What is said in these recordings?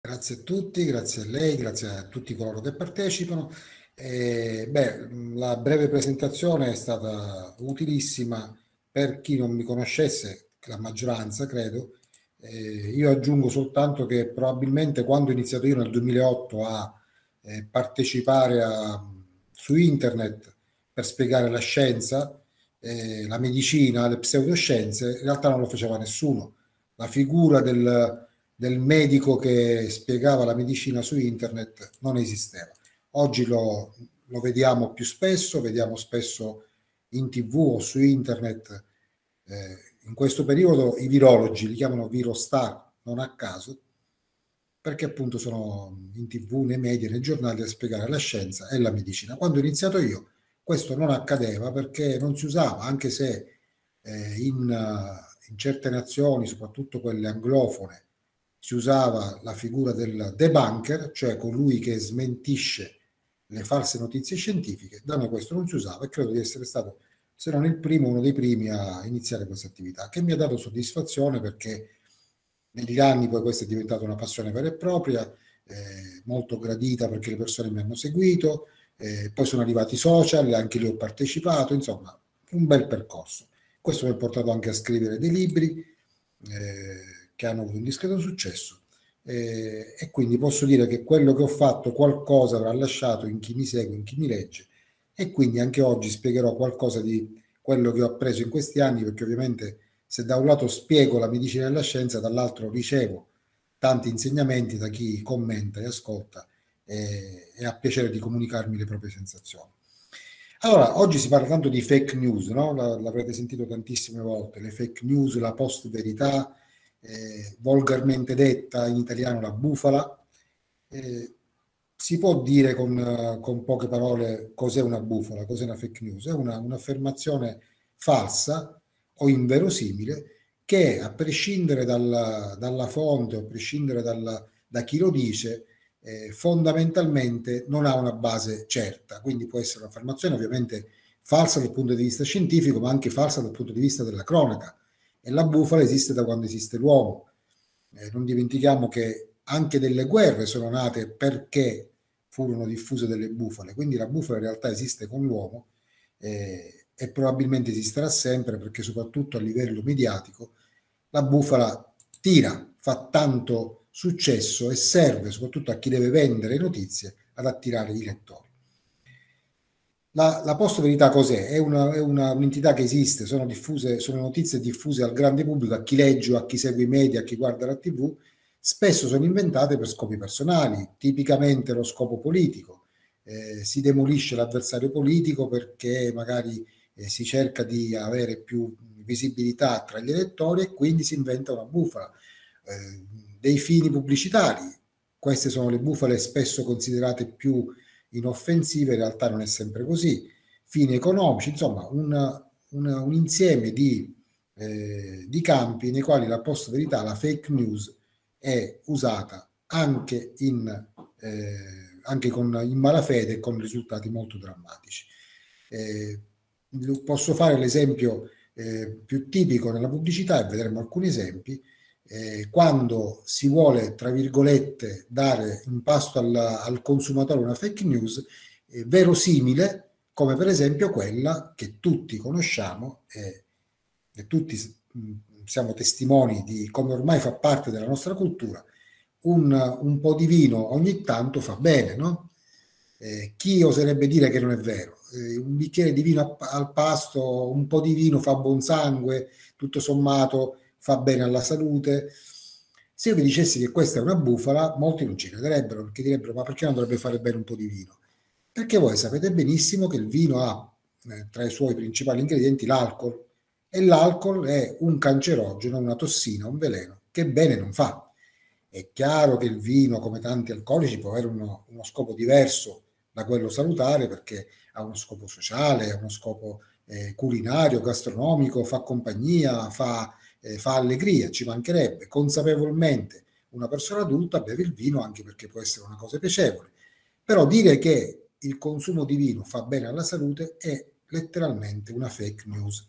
Grazie a tutti, grazie a lei, grazie a tutti coloro che partecipano. La breve presentazione è stata utilissima per chi non mi conoscesse, la maggioranza credo. Io aggiungo soltanto che probabilmente quando ho iniziato io nel 2008 a partecipare su internet per spiegare la scienza, la medicina, le pseudoscienze, in realtà non lo faceva nessuno. La figura del medico che spiegava la medicina su internet non esisteva. Oggi lo vediamo più spesso, vediamo spesso in TV o su internet. In questo periodo i virologi li chiamano virostar, non a caso, perché appunto sono in TV, nei media, nei giornali a spiegare la scienza e la medicina. Quando ho iniziato io questo non accadeva perché non si usava, anche se in certe nazioni, soprattutto quelle anglofone, si usava la figura del debunker, cioè colui che smentisce le false notizie scientifiche. Da noi questo non si usava e credo di essere stato, se non il primo, uno dei primi a iniziare questa attività, che mi ha dato soddisfazione perché negli anni poi questa è diventata una passione vera e propria, molto gradita perché le persone mi hanno seguito, poi sono arrivati i social, anche lì ho partecipato, insomma, un bel percorso. Questo mi ha portato anche a scrivere dei libri che hanno avuto un discreto successo e quindi posso dire che quello che ho fatto qualcosa avrà lasciato in chi mi segue, in chi mi legge e quindi anche oggi spiegherò qualcosa di quello che ho appreso in questi anni perché ovviamente se da un lato spiego la medicina e la scienza, dall'altro ricevo tanti insegnamenti da chi commenta e ascolta e ha piacere di comunicarmi le proprie sensazioni. Allora, oggi si parla tanto di fake news, no? L'avrete sentito tantissime volte, le fake news, la post-verità, volgarmente detta in italiano la bufala. Eh, Si può dire con poche parole cos'è una bufala, cos'è una fake news? È un'affermazione falsa o inverosimile che a prescindere dalla fonte o a prescindere da chi lo dice, fondamentalmente non ha una base certa, quindi può essere un'affermazione ovviamente falsa dal punto di vista scientifico, ma anche falsa dal punto di vista della cronaca. E la bufala esiste da quando esiste l'uomo. Non dimentichiamo che anche delle guerre sono nate perché furono diffuse delle bufale, quindi la bufala in realtà esiste con l'uomo e probabilmente esisterà sempre perché soprattutto a livello mediatico la bufala tira, fa tanto successo e serve soprattutto a chi deve vendere notizie ad attirare i lettori. La post-verità cos'è? Un'entità che esiste, sono notizie diffuse al grande pubblico, a chi legge, a chi segue i media, a chi guarda la TV, spesso sono inventate per scopi personali, tipicamente lo scopo politico. Si demolisce l'avversario politico perché magari si cerca di avere più visibilità tra gli elettori e quindi si inventa una bufala. Dei fini pubblicitari, queste sono le bufale spesso considerate più inoffensive, in realtà non è sempre così, fini economici, insomma un insieme di campi nei quali la post-verità, la fake news, è usata anche in malafede e con risultati molto drammatici. Eh, Posso fare l'esempio più tipico nella pubblicità e vedremo alcuni esempi. Quando si vuole, tra virgolette, dare in pasto al consumatore una fake news verosimile, come per esempio quella che tutti conosciamo e tutti siamo testimoni di come ormai fa parte della nostra cultura, un po' di vino ogni tanto fa bene, no? Chi oserebbe dire che non è vero? Un bicchiere di vino al pasto, un po' di vino fa buon sangue, tutto sommato fa bene alla salute. Se io vi dicessi che questa è una bufala, molti non ci crederebbero perché direbbero: ma perché non dovrebbe fare bene un po' di vino? Perché voi sapete benissimo che il vino ha tra i suoi principali ingredienti l'alcol e l'alcol è un cancerogeno, una tossina, un veleno che bene non fa. È chiaro che il vino, come tanti alcolici, può avere uno scopo diverso da quello salutare perché ha uno scopo sociale, ha uno scopo culinario, gastronomico, fa compagnia, fa allegria, ci mancherebbe. Consapevolmente una persona adulta beve il vino anche perché può essere una cosa piacevole. Però dire che il consumo di vino fa bene alla salute è letteralmente una fake news.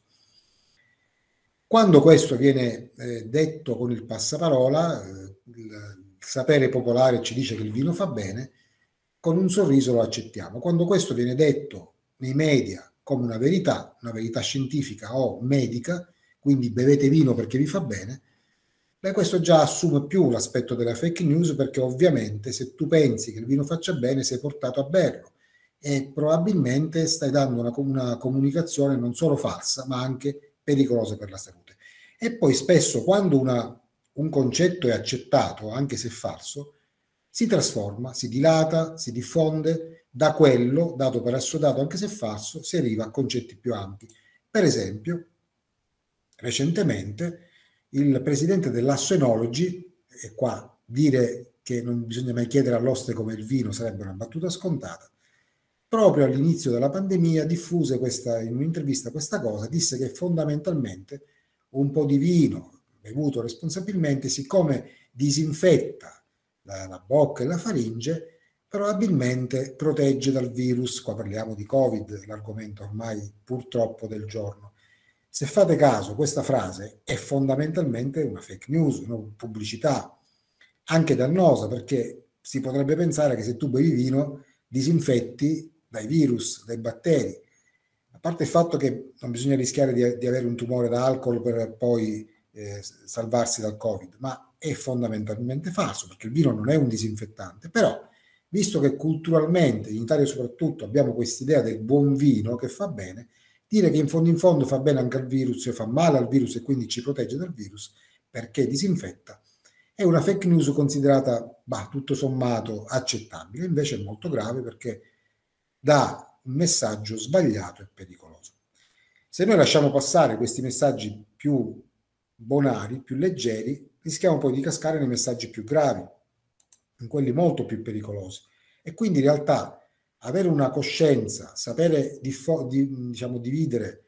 Quando questo viene detto con il passaparola, il sapere popolare ci dice che il vino fa bene, con un sorriso lo accettiamo. Quando questo viene detto nei media come una verità scientifica o medica, quindi bevete vino perché vi fa bene, beh, questo già assume più l'aspetto della fake news, perché ovviamente se tu pensi che il vino faccia bene sei portato a berlo e probabilmente stai dando una comunicazione non solo falsa ma anche pericolosa per la salute. E poi spesso quando un concetto è accettato, anche se falso, si trasforma, si dilata, si diffonde, da quello dato per assodato, anche se falso, si arriva a concetti più ampi. Per esempio, recentemente il presidente dell'Assenology, e qua dire che non bisogna mai chiedere all'oste come il vino sarebbe una battuta scontata, proprio all'inizio della pandemia diffuse in un'intervista questa cosa, disse che fondamentalmente un po' di vino bevuto responsabilmente, siccome disinfetta la bocca e la faringe, probabilmente protegge dal virus. Qua parliamo di Covid, l'argomento ormai purtroppo del giorno. Se fate caso, questa frase è fondamentalmente una fake news, una pubblicità anche dannosa, perché si potrebbe pensare che se tu bevi vino disinfetti dai virus, dai batteri. A parte il fatto che non bisogna rischiare di avere un tumore da alcol per poi salvarsi dal Covid, ma è fondamentalmente falso, perché il vino non è un disinfettante. Però, visto che culturalmente, in Italia soprattutto, abbiamo quest'idea del buon vino che fa bene, dire che in fondo fa bene anche al virus, cioè fa male al virus e quindi ci protegge dal virus perché disinfetta, è una fake news considerata, bah, tutto sommato, accettabile. Invece è molto grave perché dà un messaggio sbagliato e pericoloso. Se noi lasciamo passare questi messaggi più bonari, più leggeri, rischiamo poi di cascare nei messaggi più gravi, in quelli molto più pericolosi. E quindi in realtà avere una coscienza, sapere diciamo, dividere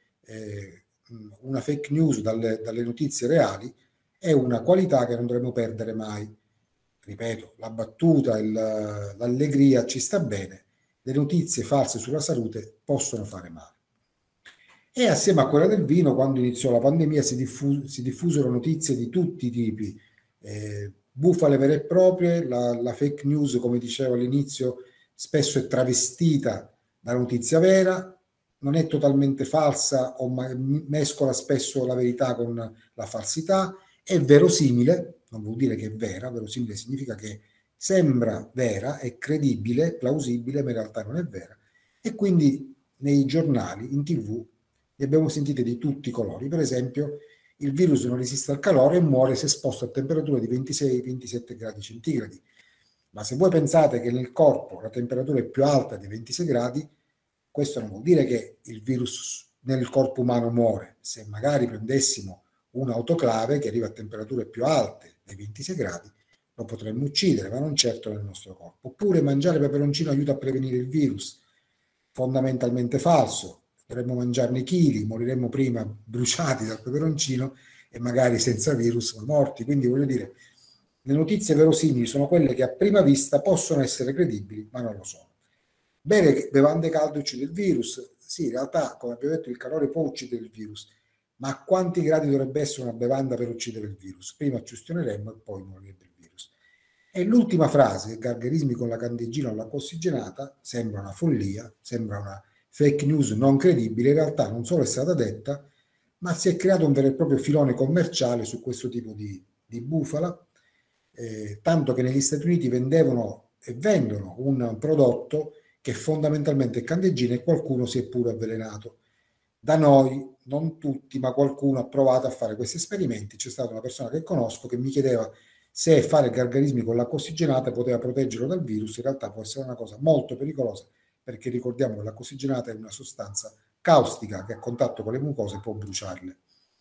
una fake news dalle notizie reali è una qualità che non dovremmo perdere mai. Ripeto, la battuta, l'allegria ci sta bene, le notizie false sulla salute possono fare male. E assieme a quella del vino, quando iniziò la pandemia, si diffusero notizie di tutti i tipi, bufale vere e proprie, la fake news, come dicevo all'inizio, spesso è travestita da notizia vera, non è totalmente falsa o mescola spesso la verità con la falsità, è verosimile, non vuol dire che è vera, verosimile significa che sembra vera, è credibile, plausibile, ma in realtà non è vera. E quindi nei giornali, in TV, ne abbiamo sentite di tutti i colori. Per esempio, il virus non resiste al calore e muore se esposto a temperature di 26-27 gradi centigradi. Ma se voi pensate che nel corpo la temperatura è più alta di 26 gradi, questo non vuol dire che il virus nel corpo umano muore. Se magari prendessimo un autoclave che arriva a temperature più alte dei 26 gradi, lo potremmo uccidere, ma non certo nel nostro corpo. Oppure mangiare peperoncino aiuta a prevenire il virus. Fondamentalmente falso. Dovremmo mangiarne chili, moriremmo prima bruciati dal peperoncino e magari senza virus ma morti. Quindi voglio dire, le notizie verosimili sono quelle che a prima vista possono essere credibili, ma non lo sono. Bere bevande calde uccide il virus. Sì, in realtà, come abbiamo detto, il calore può uccidere il virus, ma a quanti gradi dovrebbe essere una bevanda per uccidere il virus? Prima ci ustioneremmo e poi morirebbe il virus. E l'ultima frase, gargarismi con la candeggina o l'acqua ossigenata, sembra una follia, sembra una fake news non credibile. In realtà non solo è stata detta, ma si è creato un vero e proprio filone commerciale su questo tipo di bufala, tanto che negli Stati Uniti vendevano e vendono un prodotto che fondamentalmente è candeggina e qualcuno si è pure avvelenato. Da noi, non tutti, ma qualcuno ha provato a fare questi esperimenti. C'è stata una persona che conosco che mi chiedeva se fare gargarismi con l'acqua ossigenata poteva proteggerlo dal virus. In realtà può essere una cosa molto pericolosa, perché ricordiamo che l'acqua ossigenata è una sostanza caustica che a contatto con le mucose può bruciarle.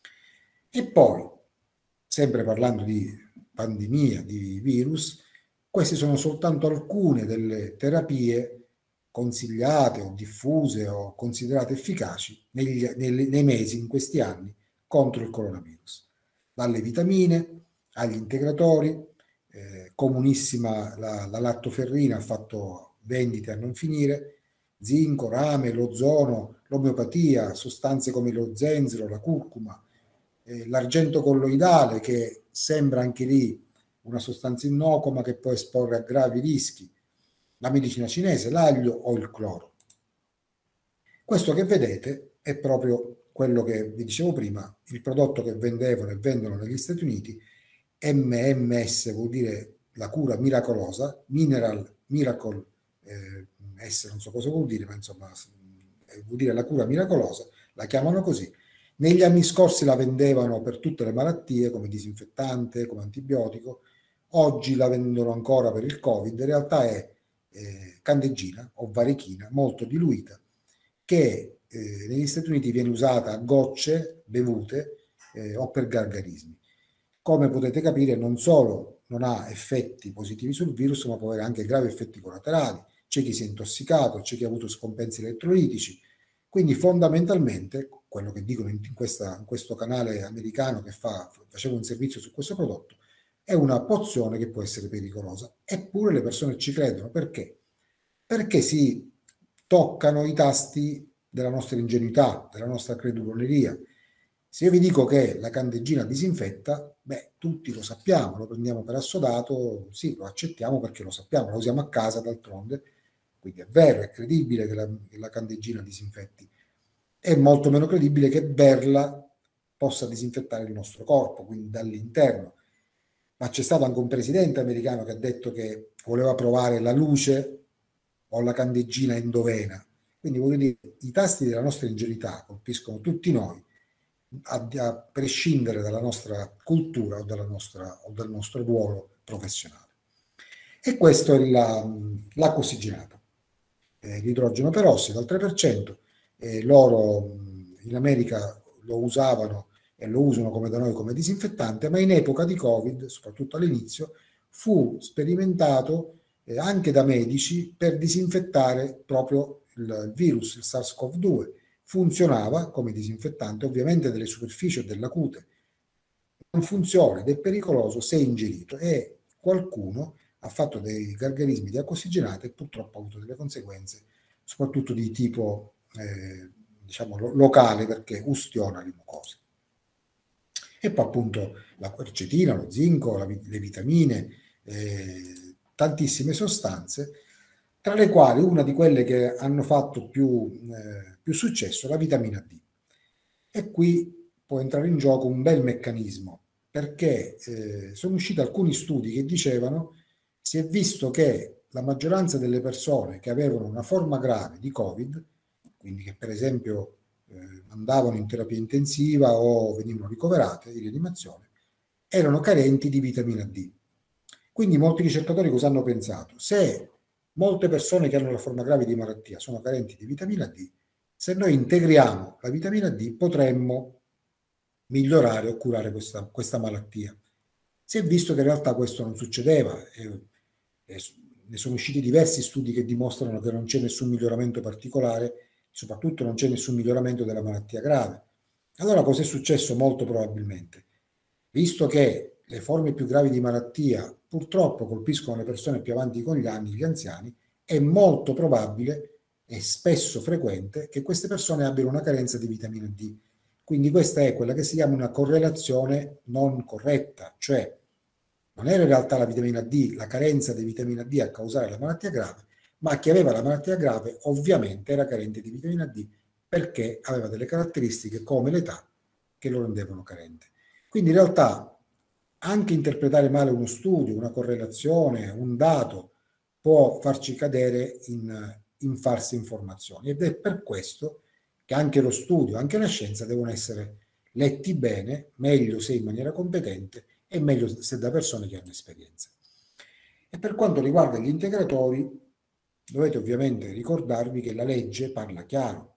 E poi, sempre parlando di pandemia, di virus, queste sono soltanto alcune delle terapie consigliate o diffuse o considerate efficaci nei mesi, in questi anni, contro il coronavirus. Dalle vitamine agli integratori, comunissima la lattoferrina, ha fatto vendite a non finire, zinco, rame, l'ozono, l'omeopatia, sostanze come lo zenzero, la curcuma, l'argento colloidale che sembra anche lì una sostanza innocua ma che può esporre a gravi rischi, la medicina cinese, l'aglio o il cloro. Questo che vedete è proprio quello che vi dicevo prima, il prodotto che vendevano e vendono negli Stati Uniti. MMS vuol dire la cura miracolosa, Mineral Miracle S, non so cosa vuol dire, ma insomma vuol dire la cura miracolosa, la chiamano così. Negli anni scorsi la vendevano per tutte le malattie come disinfettante, come antibiotico, oggi la vendono ancora per il Covid, in realtà è candeggina o varechina molto diluita che negli Stati Uniti viene usata a gocce bevute o per gargarismi. Come potete capire, non solo non ha effetti positivi sul virus, ma può avere anche gravi effetti collaterali. C'è chi si è intossicato, c'è chi ha avuto scompensi elettrolitici. Quindi fondamentalmente, quello che dicono in questo canale americano che faceva un servizio su questo prodotto, è una pozione che può essere pericolosa. Eppure le persone ci credono. Perché? Perché si toccano i tasti della nostra ingenuità, della nostra creduloneria. Se io vi dico che la candeggina disinfetta, beh, tutti lo sappiamo, lo prendiamo per assodato, sì, lo accettiamo perché lo sappiamo, lo usiamo a casa d'altronde, quindi è vero, è credibile che la candeggina disinfetti. È molto meno credibile che berla possa disinfettare il nostro corpo, quindi dall'interno. Ma c'è stato anche un presidente americano che ha detto che voleva provare la luce o la candeggina endovena. Quindi voglio dire, i tasti della nostra ingenuità colpiscono tutti noi, a prescindere dalla nostra cultura o dal nostro ruolo professionale. E questo è l'acqua ossigenata, l'idrogeno perossido al 3%, loro in America lo usavano e lo usano come da noi come disinfettante, ma in epoca di Covid, soprattutto all'inizio, fu sperimentato anche da medici per disinfettare proprio il virus, il SARS-CoV-2. Funzionava come disinfettante ovviamente delle superfici o della cute, non funziona ed è pericoloso se ingerito, e qualcuno ha fatto dei gargarismi di acqua ossigenata e purtroppo ha avuto delle conseguenze soprattutto di tipo diciamo locale, perché ustiona le mucose. E poi appunto la quercetina, lo zinco, le vitamine, tantissime sostanze, tra le quali una di quelle che hanno fatto più successo è la vitamina D. E qui può entrare in gioco un bel meccanismo, perché sono usciti alcuni studi che dicevano: si è visto che la maggioranza delle persone che avevano una forma grave di Covid, quindi che per esempio andavano in terapia intensiva o venivano ricoverate in rianimazione, erano carenti di vitamina D. Quindi molti ricercatori cosa hanno pensato? Se molte persone che hanno la forma grave di malattia sono carenti di vitamina D, se noi integriamo la vitamina D potremmo migliorare o curare questa malattia. Si è visto che in realtà questo non succedeva, ne sono usciti diversi studi che dimostrano che non c'è nessun miglioramento particolare, soprattutto non c'è nessun miglioramento della malattia grave. Allora cosa è successo? Molto probabilmente, visto che le forme più gravi di malattia purtroppo colpiscono le persone più avanti con gli anni, gli anziani, è molto probabile e spesso frequente che queste persone abbiano una carenza di vitamina D. Quindi questa è quella che si chiama una correlazione non corretta, cioè non era in realtà la vitamina D, la carenza di vitamina D a causare la malattia grave, ma chi aveva la malattia grave ovviamente era carente di vitamina D perché aveva delle caratteristiche come l'età che lo rendevano carente. Quindi in realtà anche interpretare male uno studio, una correlazione, un dato può farci cadere in false informazioni, ed è per questo che anche lo studio, anche la scienza devono essere letti bene, meglio se in maniera competente e meglio se da persone che hanno esperienza. E per quanto riguarda gli integratori, dovete ovviamente ricordarvi che la legge parla chiaro.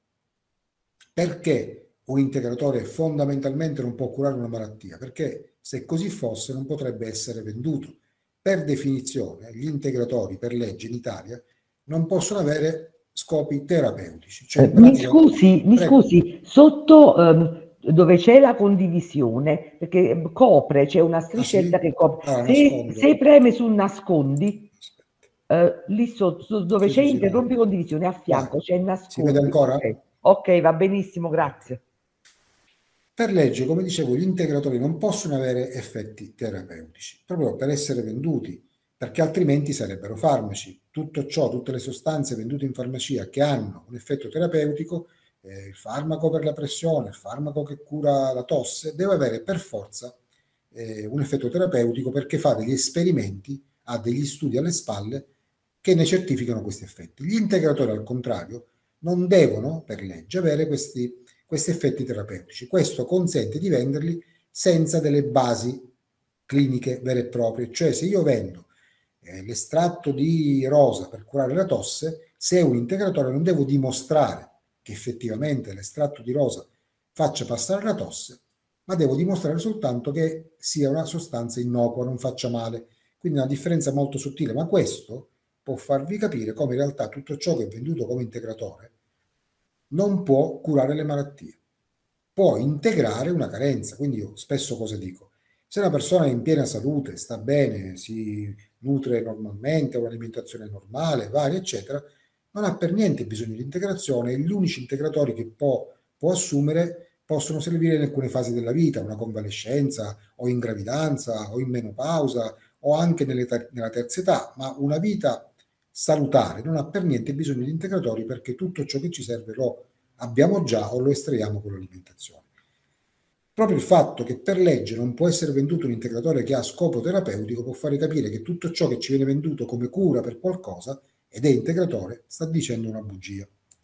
Perché un integratore fondamentalmente non può curare una malattia? Perché se così fosse non potrebbe essere venduto. Per definizione, gli integratori per legge in Italia non possono avere scopi terapeutici. Cioè in pratica... mi scusi, sotto dove c'è la condivisione, perché copre, c'è una striscetta che copre. Ah, Se preme su nascondi, lì sotto dove c'è interrompi condivisione, a fianco c'è nascondi. Si vede ancora? Ok, va benissimo, grazie. Per legge, come dicevo, gli integratori non possono avere effetti terapeutici, proprio per essere venduti, perché altrimenti sarebbero farmaci. Tutto ciò, tutte le sostanze vendute in farmacia che hanno un effetto terapeutico, il farmaco per la pressione, il farmaco che cura la tosse, deve avere per forza un effetto terapeutico perché fa degli esperimenti, ha degli studi alle spalle che ne certificano questi effetti. Gli integratori, al contrario, non devono, per legge, avere questi effetti terapeutici. Questo consente di venderli senza delle basi cliniche vere e proprie. Cioè, se io vendo l'estratto di rosa per curare la tosse, se è un integratore non devo dimostrare che effettivamente l'estratto di rosa faccia passare la tosse, ma devo dimostrare soltanto che sia una sostanza innocua, non faccia male. Quindi una differenza molto sottile, ma questo può farvi capire come in realtà tutto ciò che è venduto come integratore non può curare le malattie, può integrare una carenza. Quindi io spesso cosa dico? Se una persona è in piena salute, sta bene, si nutre normalmente, ha un'alimentazione normale, varia, eccetera, non ha per niente bisogno di integrazione e gli unici integratori che può assumere possono servire in alcune fasi della vita, una convalescenza o in gravidanza o in menopausa o anche nella terza età, ma una vita salutare non ha per niente bisogno di integratori perché tutto ciò che ci serve lo abbiamo già o lo estraiamo con l'alimentazione. Proprio il fatto che per legge non può essere venduto un integratore che ha scopo terapeutico può fare capire che tutto ciò che ci viene venduto come cura per qualcosa ed è integratore sta dicendo una bugia.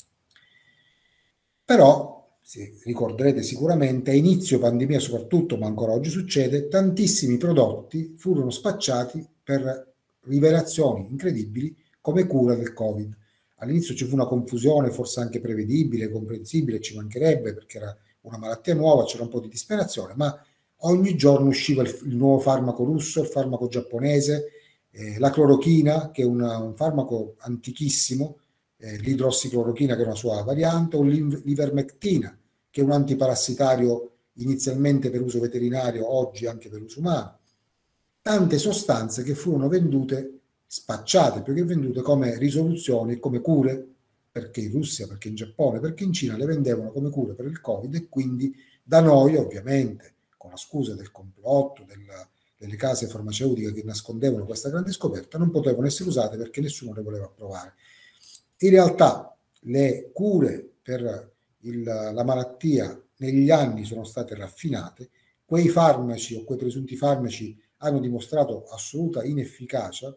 Però, ricorderete sicuramente, a inizio pandemia soprattutto, ma ancora oggi succede, tantissimi prodotti furono spacciati per rivelazioni incredibili come cura del Covid. All'inizio ci fu una confusione, forse anche prevedibile, comprensibile, ci mancherebbe perché era una malattia nuova, c'era un po' di disperazione, ma ogni giorno usciva il nuovo farmaco russo, il farmaco giapponese, la clorochina, che è un farmaco antichissimo, l'idrossiclorochina che è una sua variante, o l'ivermectina che è un antiparassitario inizialmente per uso veterinario, oggi anche per uso umano. Tante sostanze che furono vendute, spacciate più che vendute, come risoluzioni, come cure, perché in Russia, perché in Giappone, perché in Cina le vendevano come cure per il Covid e quindi da noi ovviamente, con la scusa del complotto, delle case farmaceutiche che nascondevano questa grande scoperta, non potevano essere usate perché nessuno le voleva approvare. In realtà le cure per la malattia negli anni sono state raffinate, quei farmaci o quei presunti farmaci hanno dimostrato assoluta inefficacia.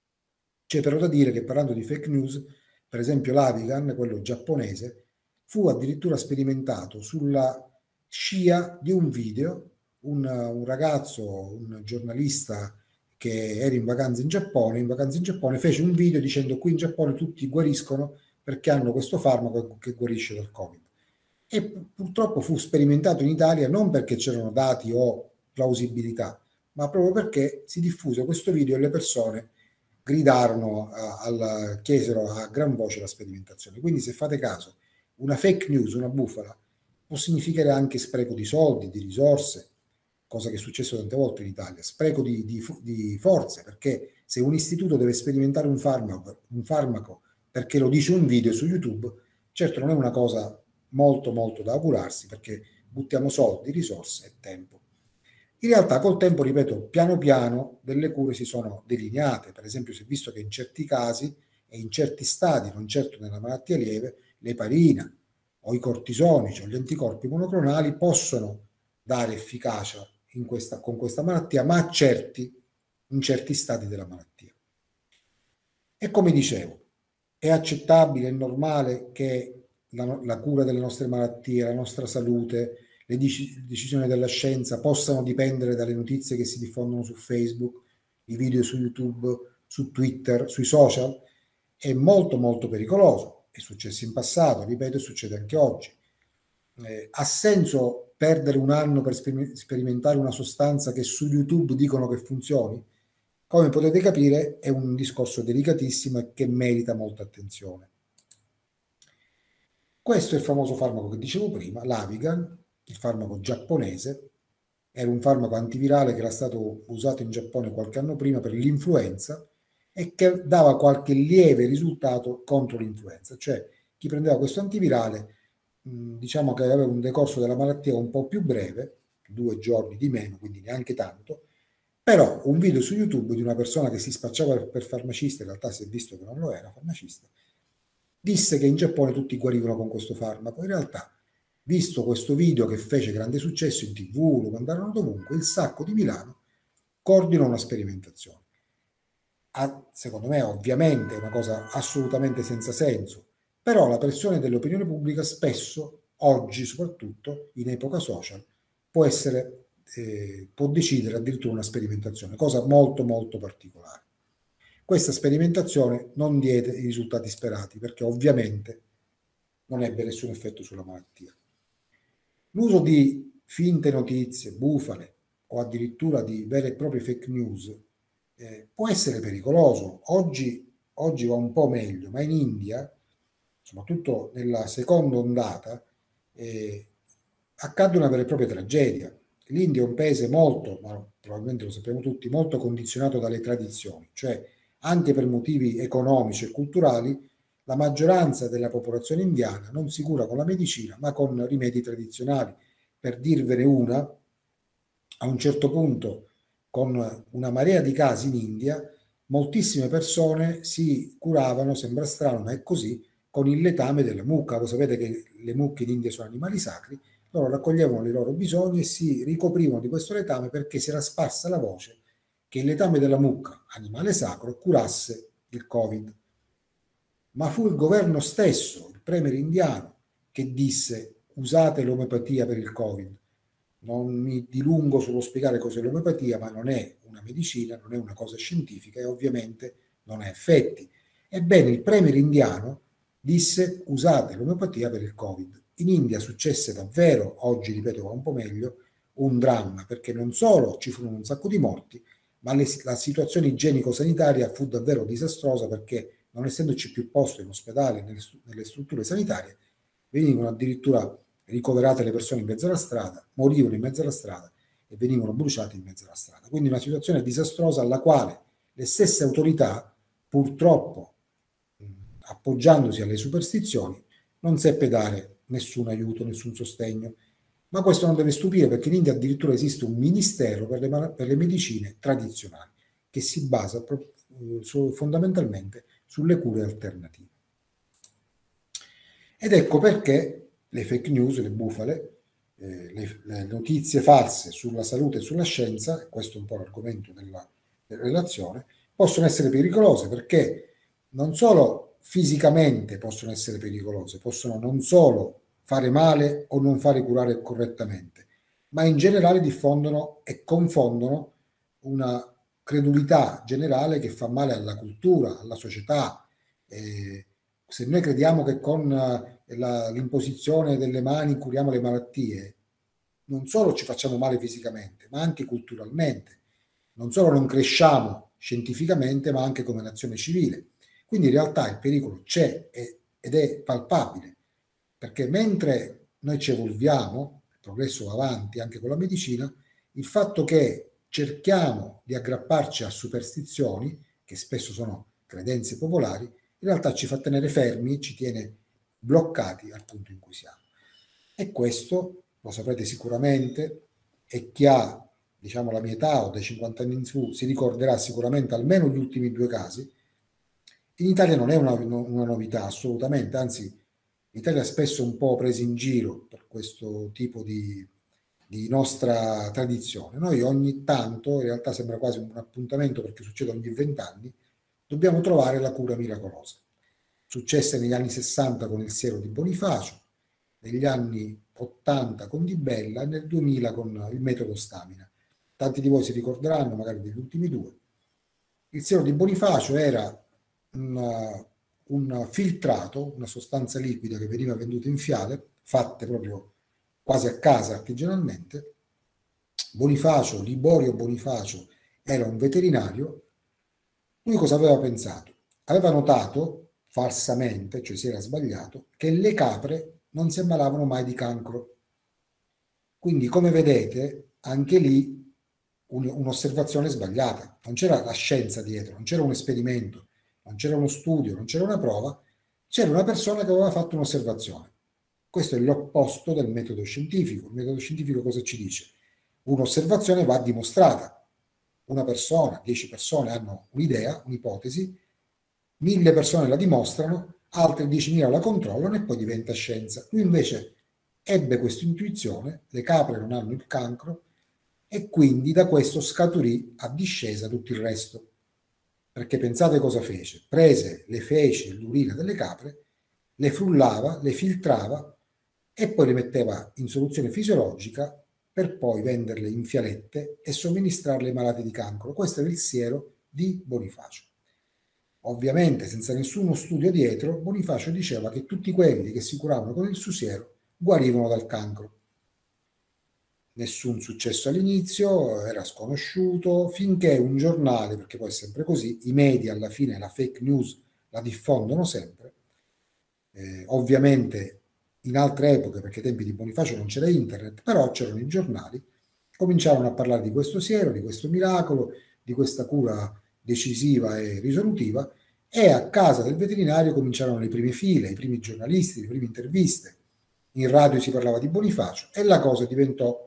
C'è però da dire che, parlando di fake news, per esempio l'Avigan, quello giapponese, fu addirittura sperimentato sulla scia di un video, un ragazzo, un giornalista che era in vacanza in Giappone, fece un video dicendo: qui in Giappone tutti guariscono perché hanno questo farmaco che guarisce dal Covid. E purtroppo fu sperimentato in Italia non perché c'erano dati o plausibilità, ma proprio perché si diffuse questo video e le persone gridarono, chiesero a gran voce la sperimentazione. Quindi, se fate caso, una fake news, una bufala, può significare anche spreco di soldi, di risorse, cosa che è successo tante volte in Italia, spreco di forze, perché se un istituto deve sperimentare un farmaco perché lo dice un video su YouTube, certo non è una cosa molto molto da augurarsi, perché buttiamo soldi, risorse e tempo. In realtà col tempo, ripeto, piano piano delle cure si sono delineate. Per esempio, si è visto che in certi casi e in certi stadi, non certo nella malattia lieve, l'eparina o i cortisonici o gli anticorpi monoclonali possono dare efficacia con questa malattia, ma in certi stadi della malattia. E come dicevo, è accettabile, è normale che la cura delle nostre malattie, la nostra salute, le decisioni della scienza possano dipendere dalle notizie che si diffondono su Facebook, i video su YouTube, su Twitter, sui social. È molto molto pericoloso, è successo in passato, ripeto, e succede anche oggi. Ha senso perdere un anno per sperimentare una sostanza che su YouTube dicono che funzioni? Come potete capire, è un discorso delicatissimo e che merita molta attenzione. Questo è il famoso farmaco che dicevo prima, l'Avigan, il farmaco giapponese. Era un farmaco antivirale che era stato usato in Giappone qualche anno prima per l'influenza e che dava qualche lieve risultato contro l'influenza. Cioè, chi prendeva questo antivirale diciamo che aveva un decorso della malattia un po' più breve, 2 giorni di meno, quindi neanche tanto, però un video su YouTube di una persona che si spacciava per farmacista, in realtà si è visto che non lo era farmacista, disse che in Giappone tutti guarivano con questo farmaco. In realtà, visto questo video che fece grande successo in TV, lo mandarono dovunque, il Sacco di Milano coordinò una sperimentazione. Secondo me, ovviamente, è una cosa assolutamente senza senso, però la pressione dell'opinione pubblica spesso, oggi soprattutto, in epoca social, può decidere addirittura una sperimentazione, cosa molto molto particolare. Questa sperimentazione non diede i risultati sperati perché ovviamente non ebbe nessun effetto sulla malattia. L'uso di finte notizie, bufale o addirittura di vere e proprie fake news può essere pericoloso. Oggi va un po' meglio, ma in India, soprattutto nella seconda ondata, accadde una vera e propria tragedia. L'India è un paese molto, ma probabilmente lo sappiamo tutti, molto condizionato dalle tradizioni, cioè anche per motivi economici e culturali, la maggioranza della popolazione indiana non si cura con la medicina, ma con rimedi tradizionali. Per dirvene una, a un certo punto, con una marea di casi in India, moltissime persone si curavano, sembra strano, ma è così, con il letame della mucca. Voi sapete che le mucche in India sono animali sacri, loro raccoglievano i loro bisogni e si ricoprivano di questo letame perché si era sparsa la voce che il letame della mucca, animale sacro, curasse il Covid. Ma fu il governo stesso, il premier indiano, che disse usate l'omeopatia per il Covid. Non mi dilungo sullo spiegare cos'è l'omeopatia, ma non è una medicina, non è una cosa scientifica e ovviamente non ha effetti. Ebbene, il premier indiano disse usate l'omeopatia per il Covid. In India successe davvero, oggi ripeto va un po' meglio, un dramma, perché non solo ci furono un sacco di morti, ma la situazione igienico-sanitaria fu davvero disastrosa perché non essendoci più posto in ospedale, nelle strutture sanitarie, venivano addirittura ricoverate le persone in mezzo alla strada, morivano in mezzo alla strada e venivano bruciate in mezzo alla strada. Quindi una situazione disastrosa alla quale le stesse autorità, purtroppo, appoggiandosi alle superstizioni, non seppe dare nessun aiuto, nessun sostegno. Ma questo non deve stupire perché in India addirittura esiste un ministero per le medicine tradizionali che si basa fondamentalmente sulle cure alternative. Ed ecco perché le fake news, le bufale, le notizie false sulla salute e sulla scienza, e questo è un po' l'argomento della relazione, possono essere pericolose perché non solo fisicamente possono essere pericolose, possono non solo fare male o non fare curare correttamente, ma in generale diffondono e confondono una credulità generale che fa male alla cultura, alla società. Se noi crediamo che con l'imposizione delle mani curiamo le malattie, non solo ci facciamo male fisicamente, ma anche culturalmente. Non solo non cresciamo scientificamente, ma anche come nazione civile. Quindi in realtà il pericolo c'è ed è palpabile, perché mentre noi ci evolviamo, il progresso va avanti anche con la medicina, il fatto che cerchiamo di aggrapparci a superstizioni, che spesso sono credenze popolari, in realtà ci fa tenere fermi, ci tiene bloccati al punto in cui siamo. E questo, lo saprete sicuramente, e chi ha, diciamo, la mia età o dai 50 anni in su, si ricorderà sicuramente almeno gli ultimi 2 casi. In Italia non è una novità, assolutamente, anzi, l'Italia è spesso un po' presa in giro per questo tipo di nostra tradizione. Noi ogni tanto, in realtà sembra quasi un appuntamento perché succede ogni 20 anni, dobbiamo trovare la cura miracolosa. Successe negli anni 60 con il siero di Bonifacio, negli anni 80 con Di Bella e nel 2000 con il metodo Stamina. Tanti di voi si ricorderanno magari degli ultimi 2. Il siero di Bonifacio era un filtrato, una sostanza liquida che veniva venduta in fiale, fatte proprio quasi a casa artigianalmente. Bonifacio, Liborio Bonifacio, era un veterinario. Lui cosa aveva pensato? Aveva notato, falsamente, cioè si era sbagliato, che le capre non si ammalavano mai di cancro. Quindi, come vedete, anche lì un'osservazione sbagliata. Non c'era la scienza dietro, non c'era un esperimento, non c'era uno studio, non c'era una prova, c'era una persona che aveva fatto un'osservazione. Questo è l'opposto del metodo scientifico. Il metodo scientifico cosa ci dice? Un'osservazione va dimostrata. Una persona, 10 persone hanno un'idea, un'ipotesi, 1000 persone la dimostrano, altre 10.000 la controllano e poi diventa scienza. Lui invece ebbe questa intuizione, le capre non hanno il cancro, e quindi da questo scaturì a discesa tutto il resto. Perché pensate cosa fece? Prese le feci e l'urina delle capre, le frullava, le filtrava e poi le metteva in soluzione fisiologica per poi venderle in fialette e somministrarle ai malati di cancro. Questo era il siero di Bonifacio. Ovviamente, senza nessuno studio dietro, Bonifacio diceva che tutti quelli che si curavano con il suo siero guarivano dal cancro. Nessun successo all'inizio, era sconosciuto, finché un giornale, perché poi è sempre così, i media alla fine la fake news la diffondono sempre, ovviamente in altre epoche, perché ai tempi di Bonifacio non c'era internet, però c'erano i giornali, cominciarono a parlare di questo siero, di questo miracolo, di questa cura decisiva e risolutiva, e a casa del veterinario cominciarono le prime file, i primi giornalisti, le prime interviste, in radio si parlava di Bonifacio e la cosa diventò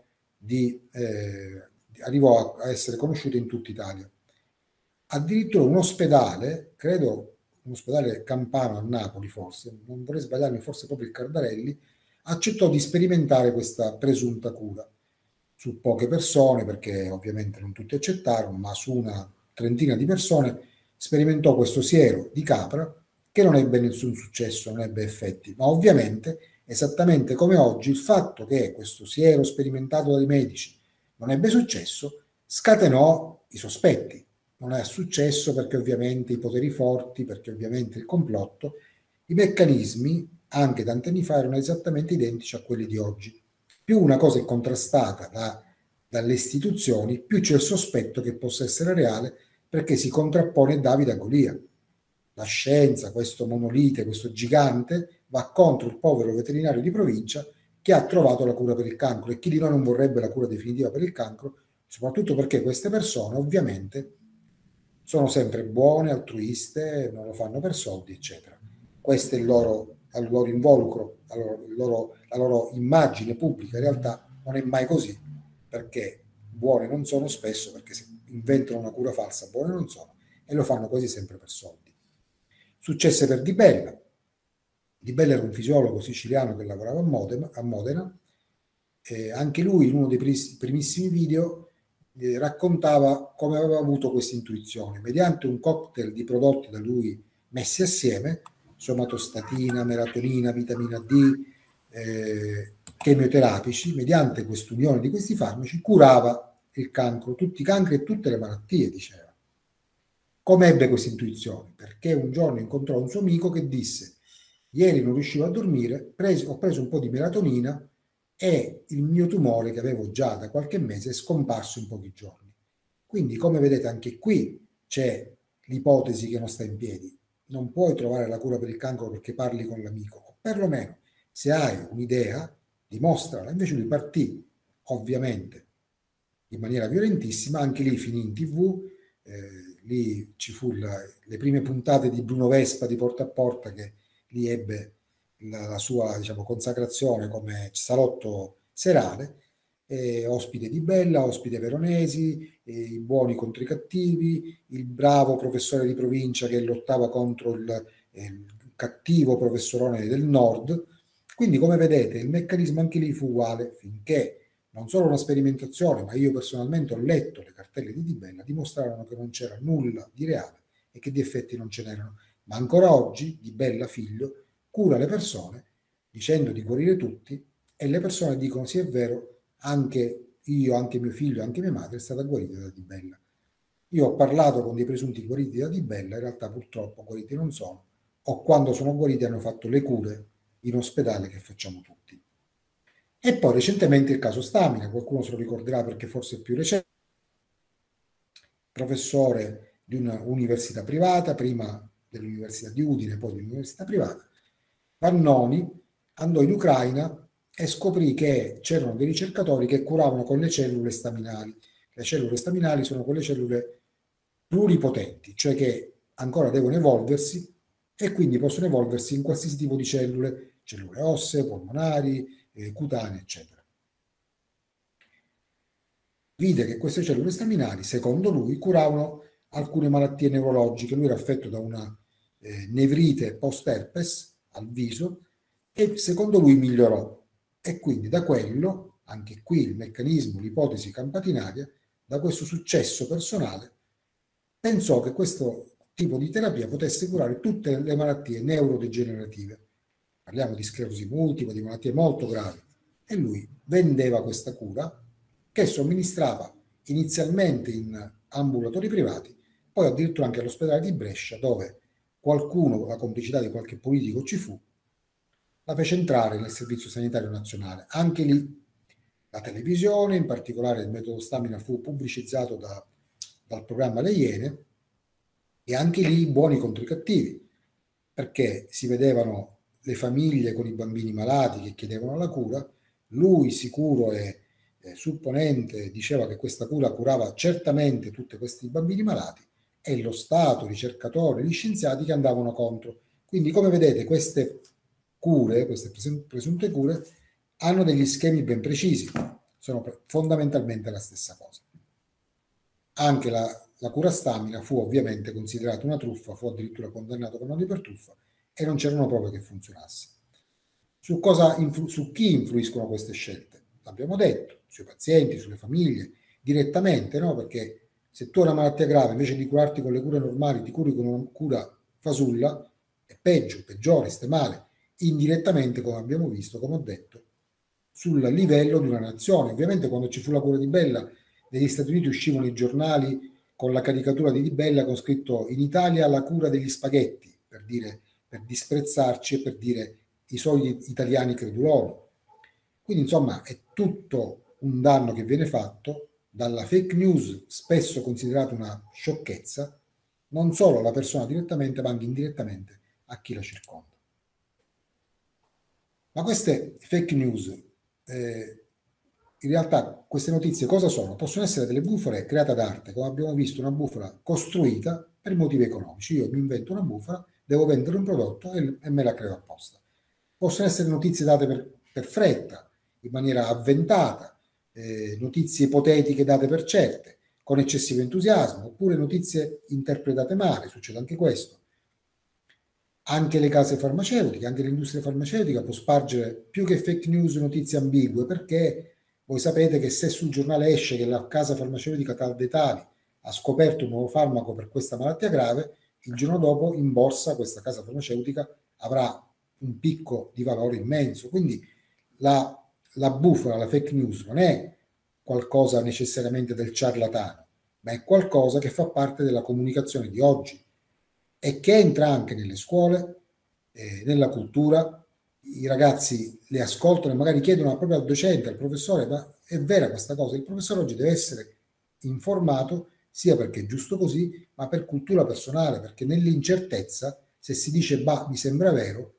arrivò a essere conosciuta in tutta Italia. Addirittura un ospedale, credo un ospedale campano a Napoli forse, non vorrei sbagliarmi, forse proprio il Cardarelli, accettò di sperimentare questa presunta cura su poche persone, perché ovviamente non tutti accettarono, ma su una trentina di persone sperimentò questo siero di capra che non ebbe nessun successo, non ebbe effetti, ma ovviamente, esattamente come oggi, il fatto che questo siero sperimentato dai medici non ebbe successo scatenò i sospetti. Non è successo perché ovviamente i poteri forti, perché ovviamente il complotto, i meccanismi anche tanti anni fa erano esattamente identici a quelli di oggi. Più una cosa è contrastata dalle istituzioni, più c'è il sospetto che possa essere reale, perché si contrappone Davide a Golia. La scienza, questo monolite, questo gigante, va contro il povero veterinario di provincia che ha trovato la cura per il cancro, e chi di noi non vorrebbe la cura definitiva per il cancro, soprattutto perché queste persone ovviamente sono sempre buone, altruiste, non lo fanno per soldi, eccetera. Questo è il loro involucro, la loro immagine pubblica. In realtà non è mai così, perché buone non sono spesso, perché se inventano una cura falsa, buone non sono, e lo fanno quasi sempre per soldi. Successe per Di Bella. Di Bella era un fisiologo siciliano che lavorava a Modena, anche lui in uno dei primissimi video raccontava come aveva avuto questa intuizione mediante un cocktail di prodotti da lui messi assieme, somatostatina, melatonina, vitamina D, chemioterapici. Mediante quest'unione di questi farmaci curava il cancro, tutti i cancri e tutte le malattie, diceva. Come ebbe questa intuizione? Perché un giorno incontrò un suo amico che disse: ieri non riuscivo a dormire, ho preso un po' di melatonina e il mio tumore, che avevo già da qualche mese, è scomparso in pochi giorni. Quindi, come vedete, anche qui c'è l'ipotesi che non sta in piedi. Non puoi trovare la cura per il cancro perché parli con l'amico, o perlomeno se hai un'idea, dimostrala. Invece lui partì, ovviamente, in maniera violentissima, anche lì finì in TV, lì ci fu le prime puntate di Bruno Vespa di Porta a Porta, che lì ebbe la sua, diciamo, consacrazione come salotto serale, ospite Di Bella, ospite Veronesi, i buoni contro i cattivi, il bravo professore di provincia che lottava contro il cattivo professorone del nord. Quindi, come vedete, il meccanismo anche lì fu uguale, finché non solo una sperimentazione, ma io personalmente ho letto le cartelle di Di Bella, dimostrarono che non c'era nulla di reale e che di effetti non ce n'erano. Ma ancora oggi Di Bella figlio cura le persone dicendo di guarire tutti, e le persone dicono: sì, è vero, anche io, anche mio figlio, anche mia madre è stata guarita da Di Bella. Io ho parlato con dei presunti guariti da Di Bella, in realtà purtroppo guariti non sono, o quando sono guariti hanno fatto le cure in ospedale che facciamo tutti. E poi recentemente il caso Stamina, qualcuno se lo ricorderà perché forse è più recente, professore di un'università privata, prima dell'Università di Udine, poi dell'università privata. Vannoni andò in Ucraina e scoprì che c'erano dei ricercatori che curavano con le cellule staminali. Le cellule staminali sono quelle cellule pluripotenti, cioè che ancora devono evolversi e quindi possono evolversi in qualsiasi tipo di cellule cellule ossee, polmonari, cutanee, eccetera. Vide che queste cellule staminali, secondo lui, curavano alcune malattie neurologiche. Lui era affetto da una nevrite post-herpes al viso e secondo lui migliorò. E quindi da quello, anche qui il meccanismo, l'ipotesi campatinaria, da questo successo personale, pensò che questo tipo di terapia potesse curare tutte le malattie neurodegenerative. Parliamo di sclerosi multipla, di malattie molto gravi. E lui vendeva questa cura che somministrava inizialmente in ambulatori privati, poi addirittura anche all'ospedale di Brescia, dove qualcuno, con la complicità di qualche politico ci fu, la fece entrare nel Servizio Sanitario Nazionale. Anche lì la televisione, in particolare il metodo Stamina, fu pubblicizzato dal programma Le Iene, e anche lì buoni contro i cattivi, perché si vedevano le famiglie con i bambini malati che chiedevano la cura. Lui, sicuro e supponente, diceva che questa cura curava certamente tutti questi bambini malati, e lo Stato, i ricercatori, gli scienziati che andavano contro. Quindi, come vedete, queste cure, queste presunte cure, hanno degli schemi ben precisi, sono fondamentalmente la stessa cosa. Anche la cura Stamina fu ovviamente considerata una truffa, fu addirittura condannato con nodi per truffa e non c'erano prove che funzionasse. Su chi influiscono queste scelte? L'abbiamo detto, sui pazienti, sulle famiglie, direttamente, no? Perché se tu hai una malattia grave, invece di curarti con le cure normali, ti curi con una cura fasulla, è peggio, peggiore, stai male. Indirettamente, come abbiamo visto, come ho detto, sul livello di una nazione. Ovviamente quando ci fu la cura di Bella, negli Stati Uniti uscivano i giornali con la caricatura di Di Bella con scritto "in Italia la cura degli spaghetti", per dire, per disprezzarci e per dire i soliti italiani creduloni. Quindi insomma è tutto un danno che viene fatto dalla fake news, spesso considerata una sciocchezza, non solo alla persona direttamente, ma anche indirettamente a chi la circonda. Ma queste fake news, in realtà queste notizie cosa sono? Possono essere delle bufale create ad arte, come abbiamo visto, una bufala costruita per motivi economici. Io mi invento una bufala, devo vendere un prodotto e me la creo apposta. Possono essere notizie date per fretta, in maniera avventata, notizie ipotetiche date per certe, con eccessivo entusiasmo, oppure notizie interpretate male, succede anche questo. Anche le case farmaceutiche, anche l'industria farmaceutica può spargere più che fake news notizie ambigue, perché voi sapete che se sul giornale esce che la casa farmaceutica tal dei tali ha scoperto un nuovo farmaco per questa malattia grave, il giorno dopo in borsa questa casa farmaceutica avrà un picco di valore immenso. Quindi la bufala, la fake news non è qualcosa necessariamente del ciarlatano, ma è qualcosa che fa parte della comunicazione di oggi e che entra anche nelle scuole, nella cultura. I ragazzi le ascoltano e magari chiedono proprio al docente, al professore: ma è vera questa cosa? Il professore oggi deve essere informato, sia perché è giusto così, ma per cultura personale, perché nell'incertezza, se si dice bah, mi sembra vero,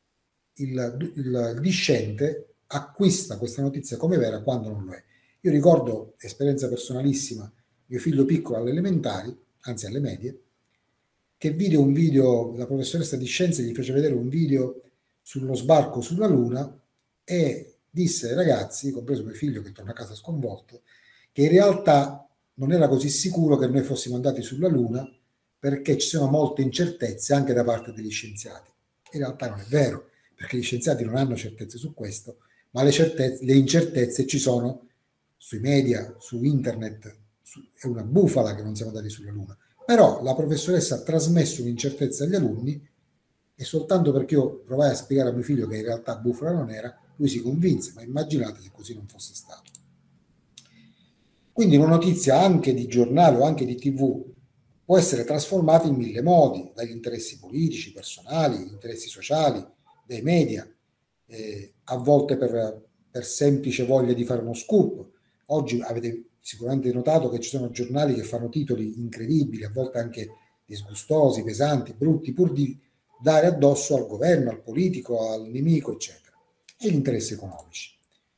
il discente acquista questa notizia come vera quando non lo è. Io ricordo, esperienza personalissima, mio figlio piccolo alle elementari, anzi alle medie, che vide un video, la professoressa di scienze gli fece vedere un video sullo sbarco sulla Luna e disse ai ragazzi, compreso mio figlio che torna a casa sconvolto, che in realtà non era così sicuro che noi fossimo andati sulla Luna, perché ci sono molte incertezze anche da parte degli scienziati. In realtà non è vero, perché gli scienziati non hanno certezze su questo, ma le incertezze ci sono sui media, su internet. È una bufala che non siamo andati sulla Luna. Però la professoressa ha trasmesso un'incertezza agli alunni e soltanto perché io provai a spiegare a mio figlio che in realtà bufala non era, lui si convinse, ma immaginate se così non fosse stato. Quindi una notizia anche di giornale o anche di TV può essere trasformata in mille modi, dagli interessi politici, personali, interessi sociali, dai media, a volte per semplice voglia di fare uno scoop. Oggi avete sicuramente notato che ci sono giornali che fanno titoli incredibili, a volte anche disgustosi, pesanti, brutti, pur di dare addosso al governo, al politico, al nemico, eccetera, e gli interessi economici.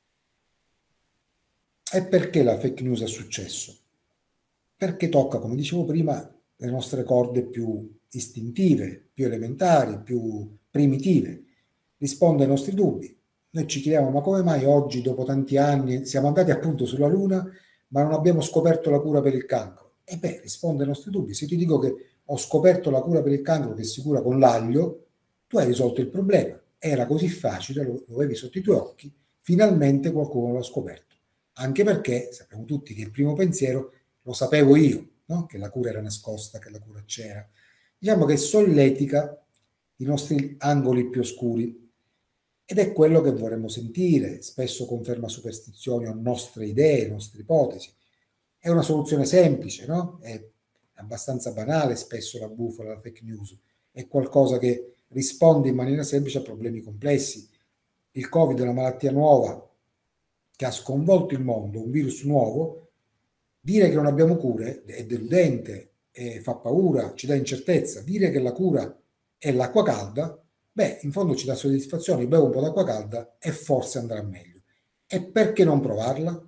E perché la fake news è successo? Perché tocca, come dicevo prima, le nostre corde più istintive, più elementari, più primitive. risponde ai nostri dubbi. Noi ci chiediamo, ma come mai oggi, dopo tanti anni, siamo andati appunto sulla Luna, ma non abbiamo scoperto la cura per il cancro? E beh, risponde ai nostri dubbi. Se ti dico che ho scoperto la cura per il cancro che si cura con l'aglio, tu hai risolto il problema. Era così facile, lo avevi sotto i tuoi occhi, finalmente qualcuno l'ha scoperto. Anche perché sappiamo tutti che il primo pensiero lo sapevo io, no? Che la cura era nascosta, che la cura c'era. Diciamo che solletica i nostri angoli più oscuri ed è quello che vorremmo sentire, spesso conferma superstizioni o nostre idee, nostre ipotesi. È una soluzione semplice, no? È abbastanza banale spesso la bufala, la fake news, è qualcosa che risponde in maniera semplice a problemi complessi. Il Covid è una malattia nuova che ha sconvolto il mondo, un virus nuovo. Dire che non abbiamo cure è deludente, fa paura, ci dà incertezza. Dire che la cura è l'acqua calda, beh, in fondo ci dà soddisfazione, bevo un po' d'acqua calda e forse andrà meglio. E perché non provarla?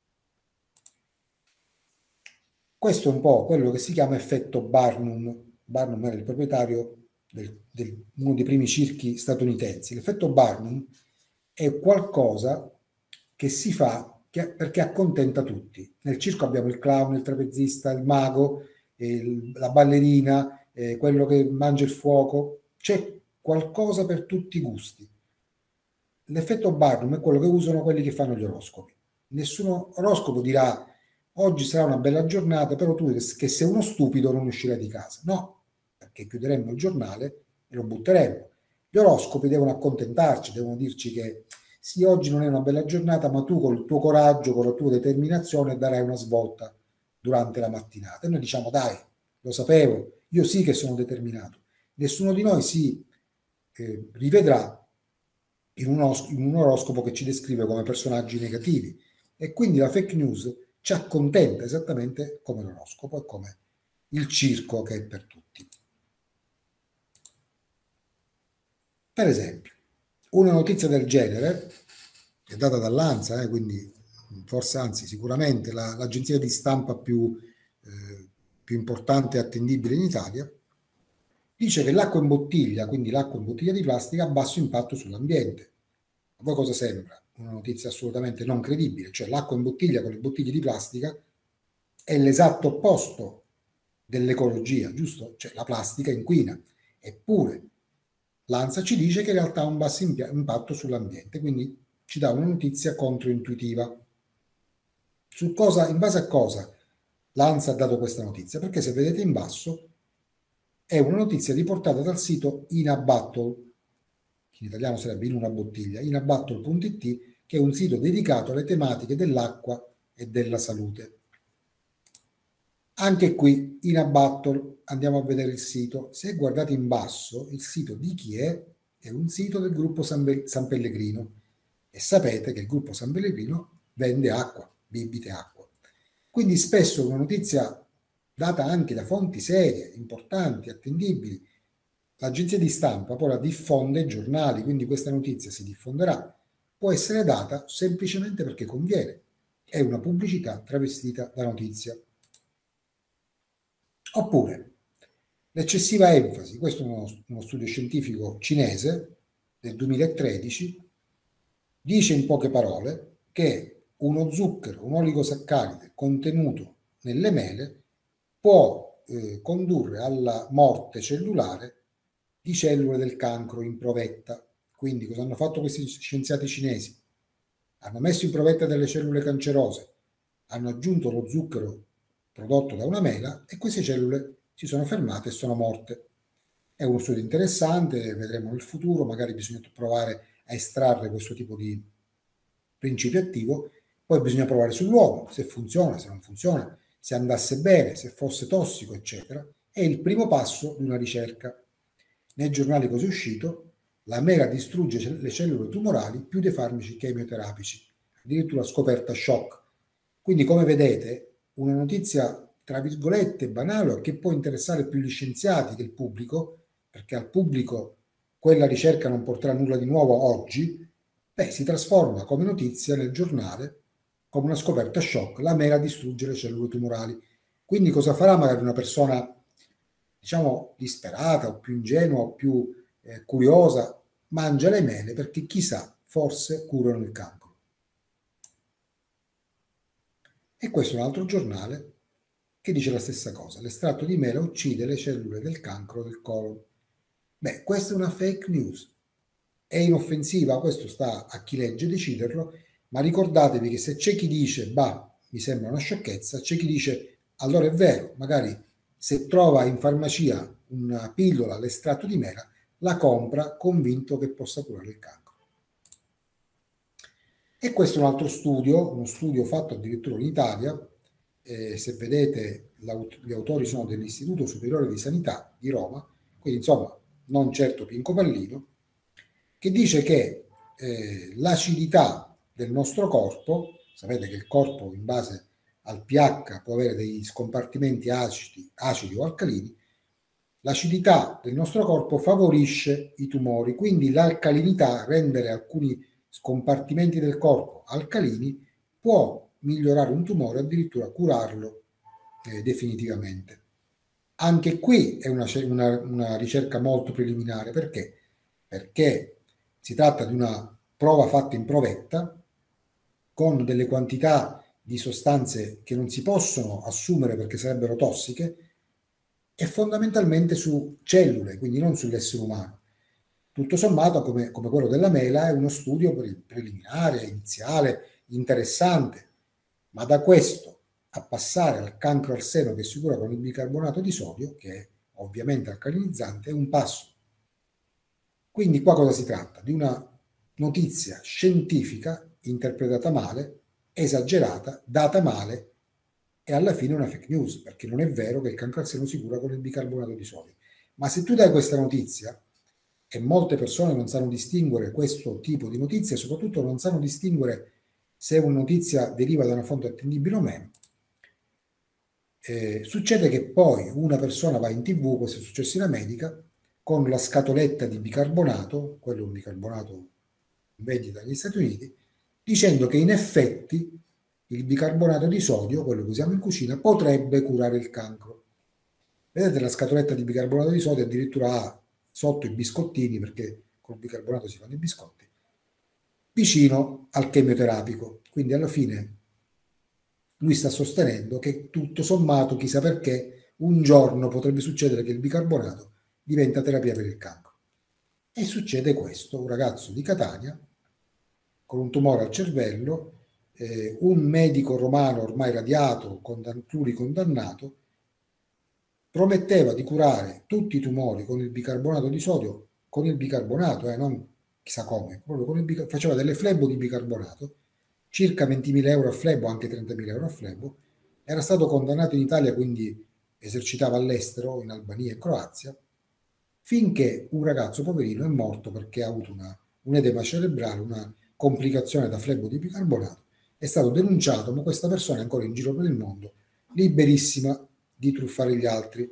Questo è un po' quello che si chiama effetto Barnum. Barnum era il proprietario di uno dei primi circhi statunitensi. L'effetto Barnum è qualcosa che si fa perché accontenta tutti. Nel circo abbiamo il clown, il trapezista, il mago, la ballerina, quello che mangia il fuoco. C'è qualcosa per tutti i gusti. L'effetto Barnum è quello che usano quelli che fanno gli oroscopi. Nessuno oroscopo dirà oggi sarà una bella giornata, però tu che sei uno stupido non uscirai di casa. No, perché chiuderemmo il giornale e lo butteremmo. Gli oroscopi devono accontentarci, devono dirci che sì, oggi non è una bella giornata, ma tu con il tuo coraggio, con la tua determinazione darai una svolta durante la mattinata. E noi diciamo, dai, lo sapevo, io sì che sono determinato. Nessuno di noi si rivedrà in un oroscopo che ci descrive come personaggi negativi. E quindi la fake news ci accontenta esattamente come l'oroscopo e come il circo che è per tutti. Per esempio, una notizia del genere è data dall'ANSA, quindi forse, anzi sicuramente l'agenzia di stampa più importante e attendibile in Italia, dice che l'acqua in bottiglia, quindi l'acqua in bottiglia di plastica, ha basso impatto sull'ambiente. A voi cosa sembra? Una notizia assolutamente non credibile, cioè l'acqua in bottiglia con le bottiglie di plastica è l'esatto opposto dell'ecologia, giusto? Cioè la plastica inquina, eppure l'ANSA ci dice che in realtà ha un basso impatto sull'ambiente, quindi ci dà una notizia controintuitiva. In base a cosa l'ANSA ha dato questa notizia? Perché se vedete in basso è una notizia riportata dal sito Inabattle, che in italiano sarebbe in una bottiglia, inabattle.it, che è un sito dedicato alle tematiche dell'acqua e della salute. Anche qui, Inabattle, andiamo a vedere il sito. Se guardate in basso, il sito di chi è? È un sito del gruppo San Pellegrino. E sapete che il gruppo San Pellegrino vende acqua, bibite acqua. Quindi spesso una notizia data anche da fonti serie, importanti, attendibili, l'agenzia di stampa poi la diffonde ai giornali, quindi questa notizia si diffonderà, può essere data semplicemente perché conviene. È una pubblicità travestita da notizia. Oppure l'eccessiva enfasi, questo è uno studio scientifico cinese del 2013, dice in poche parole che uno zucchero, un oligosaccaride contenuto nelle mele può condurre alla morte cellulare di cellule del cancro in provetta. Quindi cosa hanno fatto questi scienziati cinesi? Hanno messo in provetta delle cellule cancerose, hanno aggiunto lo zucchero prodotto da una mela e queste cellule si sono fermate e sono morte. È uno studio interessante, vedremo nel futuro, magari bisogna provare a estrarre questo tipo di principio attivo, poi bisogna provare sull'uomo, se funziona, se non funziona, se andasse bene, se fosse tossico, eccetera. È il primo passo di una ricerca. Nei giornali così è uscito, la mela distrugge le cellule tumorali più dei farmaci chemioterapici, addirittura scoperta shock. Quindi, come vedete, una notizia, tra virgolette, banale, che può interessare più gli scienziati che il pubblico, perché al pubblico quella ricerca non porterà nulla di nuovo oggi, si trasforma come notizia nel giornale come una scoperta shock, la mela distrugge le cellule tumorali. Quindi cosa farà magari una persona, diciamo, disperata o più ingenua o più curiosa? mangia le mele perché chissà, forse curano il cancro. E questo è un altro giornale che dice la stessa cosa. L'estratto di mela uccide le cellule del cancro del colon. Beh, questa è una fake news. È inoffensiva, questo sta a chi legge deciderlo, ma ricordatevi che se c'è chi dice, bah, mi sembra una sciocchezza, c'è chi dice, allora è vero, magari se trova in farmacia una pillola all'estratto di mela, la compra convinto che possa curare il cancro. E questo è un altro studio, uno studio fatto addirittura in Italia. Se vedete, gli autori sono dell'Istituto Superiore di Sanità di Roma, quindi insomma non certo Pinco Pallino, che dice che l'acidità del nostro corpo, sapete che il corpo in base al pH può avere dei scompartimenti acidi o alcalini, l'acidità del nostro corpo favorisce i tumori, quindi l'alcalinità, rendere alcuni scompartimenti del corpo alcalini, può migliorare un tumore, addirittura curarlo definitivamente. Anche qui è una ricerca molto preliminare, perché? Perché si tratta di una prova fatta in provetta con delle quantità di sostanze che non si possono assumere perché sarebbero tossiche e fondamentalmente su cellule, quindi non sull'essere umano. Tutto sommato, come quello della mela, è uno studio preliminare, iniziale, interessante, ma da questo a passare al cancro al seno che si cura con il bicarbonato di sodio, che è ovviamente alcalinizzante, è un passo. Quindi qua cosa si tratta? Di una notizia scientifica interpretata male, esagerata, data male e alla fine una fake news, perché non è vero che il cancro al seno si cura con il bicarbonato di sodio. Ma se tu dai questa notizia, e molte persone non sanno distinguere questo tipo di notizie, soprattutto non sanno distinguere se una notizia deriva da una fonte attendibile o meno, succede che poi una persona va in TV, questo è successo in America, con la scatoletta di bicarbonato, quello è un bicarbonato in vendita negli Stati Uniti, dicendo che in effetti il bicarbonato di sodio, quello che usiamo in cucina, potrebbe curare il cancro. Vedete, la scatoletta di bicarbonato di sodio addirittura ha sotto i biscottini, perché col bicarbonato si fanno i biscotti, vicino al chemioterapico. Quindi alla fine lui sta sostenendo che tutto sommato, chissà perché, un giorno potrebbe succedere che il bicarbonato diventa terapia per il cancro. E succede questo: un ragazzo di Catania con un tumore al cervello, un medico romano ormai radiato, pluricondannato, prometteva di curare tutti i tumori con il bicarbonato di sodio, con il bicarbonato, non chissà come, proprio con il faceva delle flebo di bicarbonato, circa 20.000 euro a flebo, anche 30.000 euro a flebo, era stato condannato in Italia, quindi esercitava all'estero, in Albania e Croazia, finché un ragazzo poverino è morto perché ha avuto un edema cerebrale, una complicazione da flebo di bicarbonato, è stato denunciato, ma questa persona è ancora in giro per il mondo, liberissima di truffare gli altri.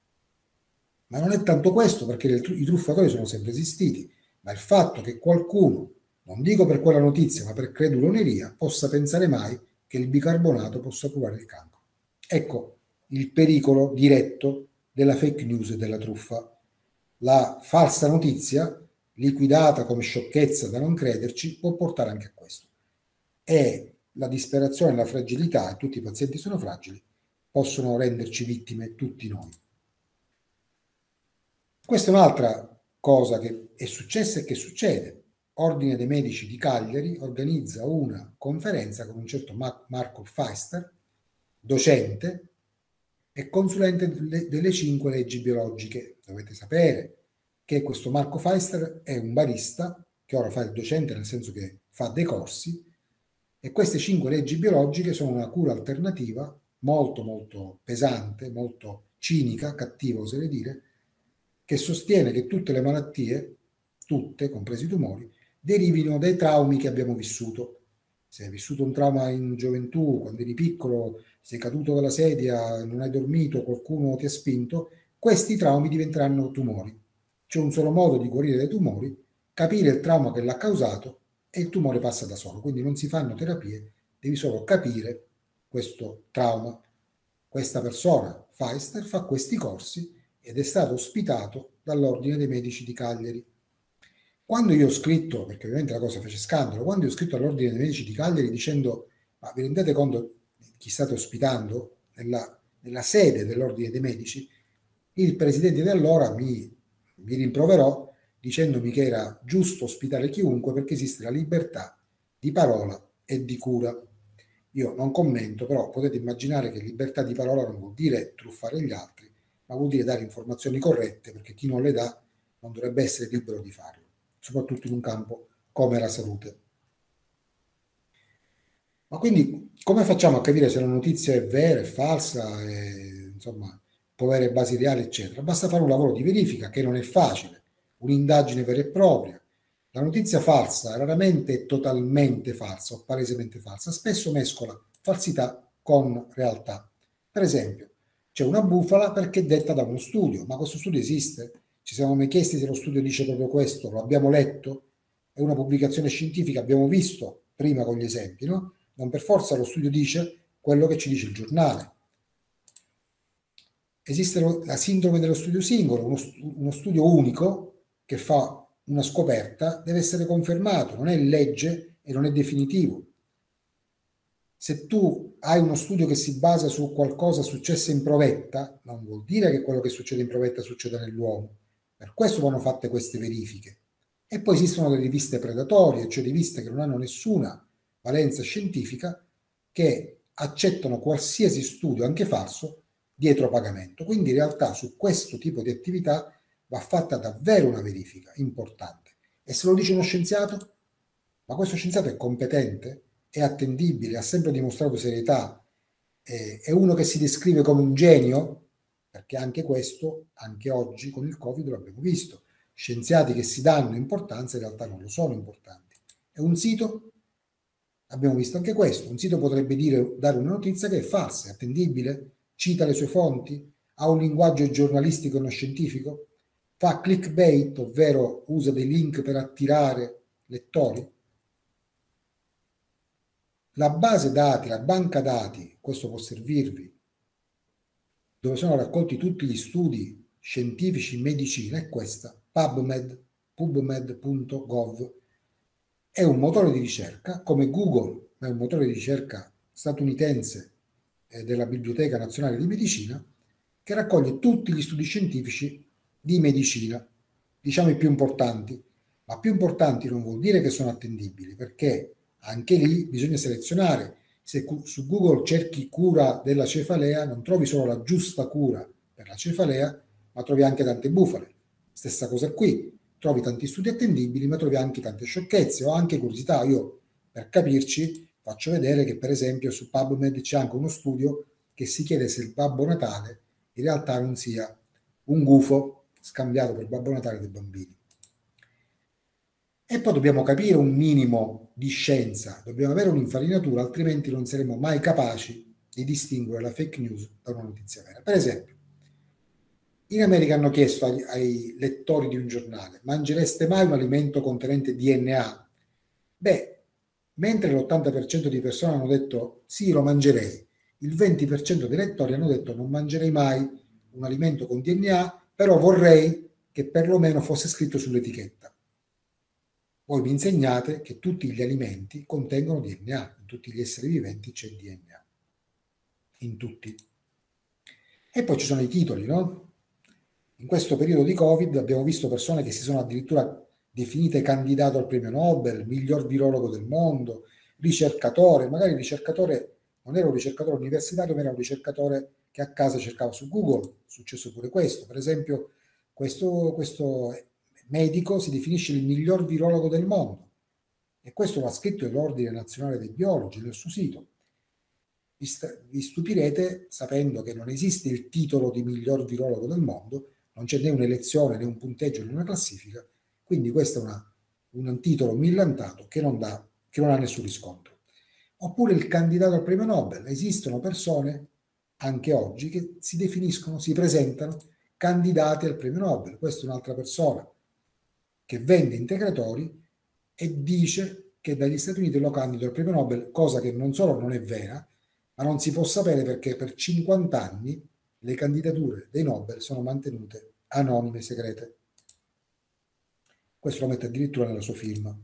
Ma non è tanto questo, perché i truffatori sono sempre esistiti, ma il fatto che qualcuno, non dico per quella notizia, ma per creduloneria, possa pensare mai che il bicarbonato possa curare il cancro. Ecco il pericolo diretto della fake news e della truffa. La falsa notizia, liquidata come sciocchezza da non crederci, può portare anche a questo. E la disperazione e la fragilità, e tutti i pazienti sono fragili, possono renderci vittime tutti noi. Questa è un'altra cosa che è successa e che succede. Ordine dei Medici di Cagliari organizza una conferenza con un certo Marco Feister, docente e consulente delle 5 leggi biologiche. Dovete sapere che questo Marco Feister è un barista che ora fa il docente, nel senso che fa dei corsi, e queste 5 leggi biologiche sono una cura alternativa molto molto pesante, molto cinica, cattiva oserei dire, che sostiene che tutte le malattie, tutte, compresi i tumori, derivino dai traumi che abbiamo vissuto. Se hai vissuto un trauma in gioventù, quando eri piccolo, sei caduto dalla sedia, non hai dormito, qualcuno ti ha spinto, questi traumi diventeranno tumori. C'è un solo modo di guarire dai tumori: capire il trauma che l'ha causato e il tumore passa da solo. Quindi non si fanno terapie, devi solo capire questo trauma. Questa persona, Feister, fa questi corsi ed è stato ospitato dall'Ordine dei Medici di Cagliari. Quando io ho scritto, perché ovviamente la cosa fece scandalo, quando io ho scritto all'Ordine dei Medici di Cagliari dicendo, ma vi rendete conto di chi state ospitando nella sede dell'Ordine dei Medici, il presidente di allora mi rimproverò dicendomi che era giusto ospitare chiunque perché esiste la libertà di parola e di cura. Io non commento, però potete immaginare che libertà di parola non vuol dire truffare gli altri, ma vuol dire dare informazioni corrette, perché chi non le dà non dovrebbe essere libero di farlo, soprattutto in un campo come la salute. Ma quindi come facciamo a capire se una notizia è vera, è falsa, insomma, può avere basi reali, eccetera? Basta fare un lavoro di verifica che non è facile, un'indagine vera e propria. La notizia falsa raramente è totalmente falsa o palesemente falsa, spesso mescola falsità con realtà. Per esempio, c'è una bufala perché è detta da uno studio, ma questo studio esiste? Ci siamo mai chiesti se lo studio dice proprio questo? Lo abbiamo letto? È una pubblicazione scientifica, abbiamo visto prima con gli esempi, no? Non per forza lo studio dice quello che ci dice il giornale. Esiste la sindrome dello studio singolo, uno studio unico che fa una scoperta deve essere confermato, non è legge e non è definitivo. Se tu hai uno studio che si basa su qualcosa successo in provetta, non vuol dire che quello che succede in provetta succeda nell'uomo. Per questo vanno fatte queste verifiche. E poi esistono le riviste predatorie, cioè riviste che non hanno nessuna valenza scientifica, che accettano qualsiasi studio, anche falso, dietro pagamento. Quindi in realtà su questo tipo di attività va fatta davvero una verifica importante. E se lo dice uno scienziato? Ma questo scienziato è competente? È attendibile? Ha sempre dimostrato serietà? È uno che si descrive come un genio? Perché anche questo, anche oggi con il Covid lo abbiamo visto. Scienziati che si danno importanza in realtà non lo sono importanti. È un sito? Abbiamo visto anche questo. Un sito potrebbe dare una notizia che è falsa, è attendibile, cita le sue fonti, ha un linguaggio giornalistico e non scientifico, fa clickbait, ovvero usa dei link per attirare lettori. La base dati, la banca dati, questo può servirvi, dove sono raccolti tutti gli studi scientifici in medicina, è questa, pubmed.gov. È un motore di ricerca, come Google, è un motore di ricerca statunitense della Biblioteca Nazionale di Medicina, che raccoglie tutti gli studi scientifici di medicina, diciamo i più importanti, ma più importanti non vuol dire che sono attendibili, perché anche lì bisogna selezionare. Se su Google cerchi cura della cefalea, non trovi solo la giusta cura per la cefalea, ma trovi anche tante bufale. Stessa cosa qui, trovi tanti studi attendibili, ma trovi anche tante sciocchezze o anche curiosità. Io, per capirci, faccio vedere che per esempio su PubMed c'è anche uno studio che si chiede se il Babbo Natale in realtà non sia un gufo scambiato per Babbo Natale dei bambini. E poi dobbiamo capire un minimo di scienza, dobbiamo avere un'infarinatura, altrimenti non saremo mai capaci di distinguere la fake news da una notizia vera. Per esempio, in America hanno chiesto ai lettori di un giornale: mangereste mai un alimento contenente DNA? Beh, mentre l'80% di persone hanno detto sì, lo mangerei, il 20% dei lettori hanno detto non mangerei mai un alimento con DNA, però vorrei che perlomeno fosse scritto sull'etichetta. Voi mi insegnate che tutti gli alimenti contengono DNA, in tutti gli esseri viventi c'è DNA, in tutti. E poi ci sono i titoli, no? In questo periodo di Covid abbiamo visto persone che si sono addirittura definite candidato al premio Nobel, miglior virologo del mondo, ricercatore, magari il ricercatore non era un ricercatore universitario, ma era un ricercatore che a casa cercava su Google, è successo pure questo. Per esempio, questo medico si definisce il miglior virologo del mondo e questo l'ha scritto l'Ordine Nazionale dei Biologi nel suo sito. Vi stupirete sapendo che non esiste il titolo di miglior virologo del mondo, non c'è né un'elezione né un punteggio né una classifica, quindi questo è un titolo millantato che non ha nessun riscontro. Oppure il candidato al premio Nobel. Esistono persone anche oggi che si definiscono, si presentano candidati al premio Nobel. Questa è un'altra persona che vende integratori e dice che dagli Stati Uniti lo candido al premio Nobel, cosa che non solo non è vera, ma non si può sapere perché per 50 anni le candidature dei Nobel sono mantenute anonime e segrete. questo lo mette addirittura nella sua firma.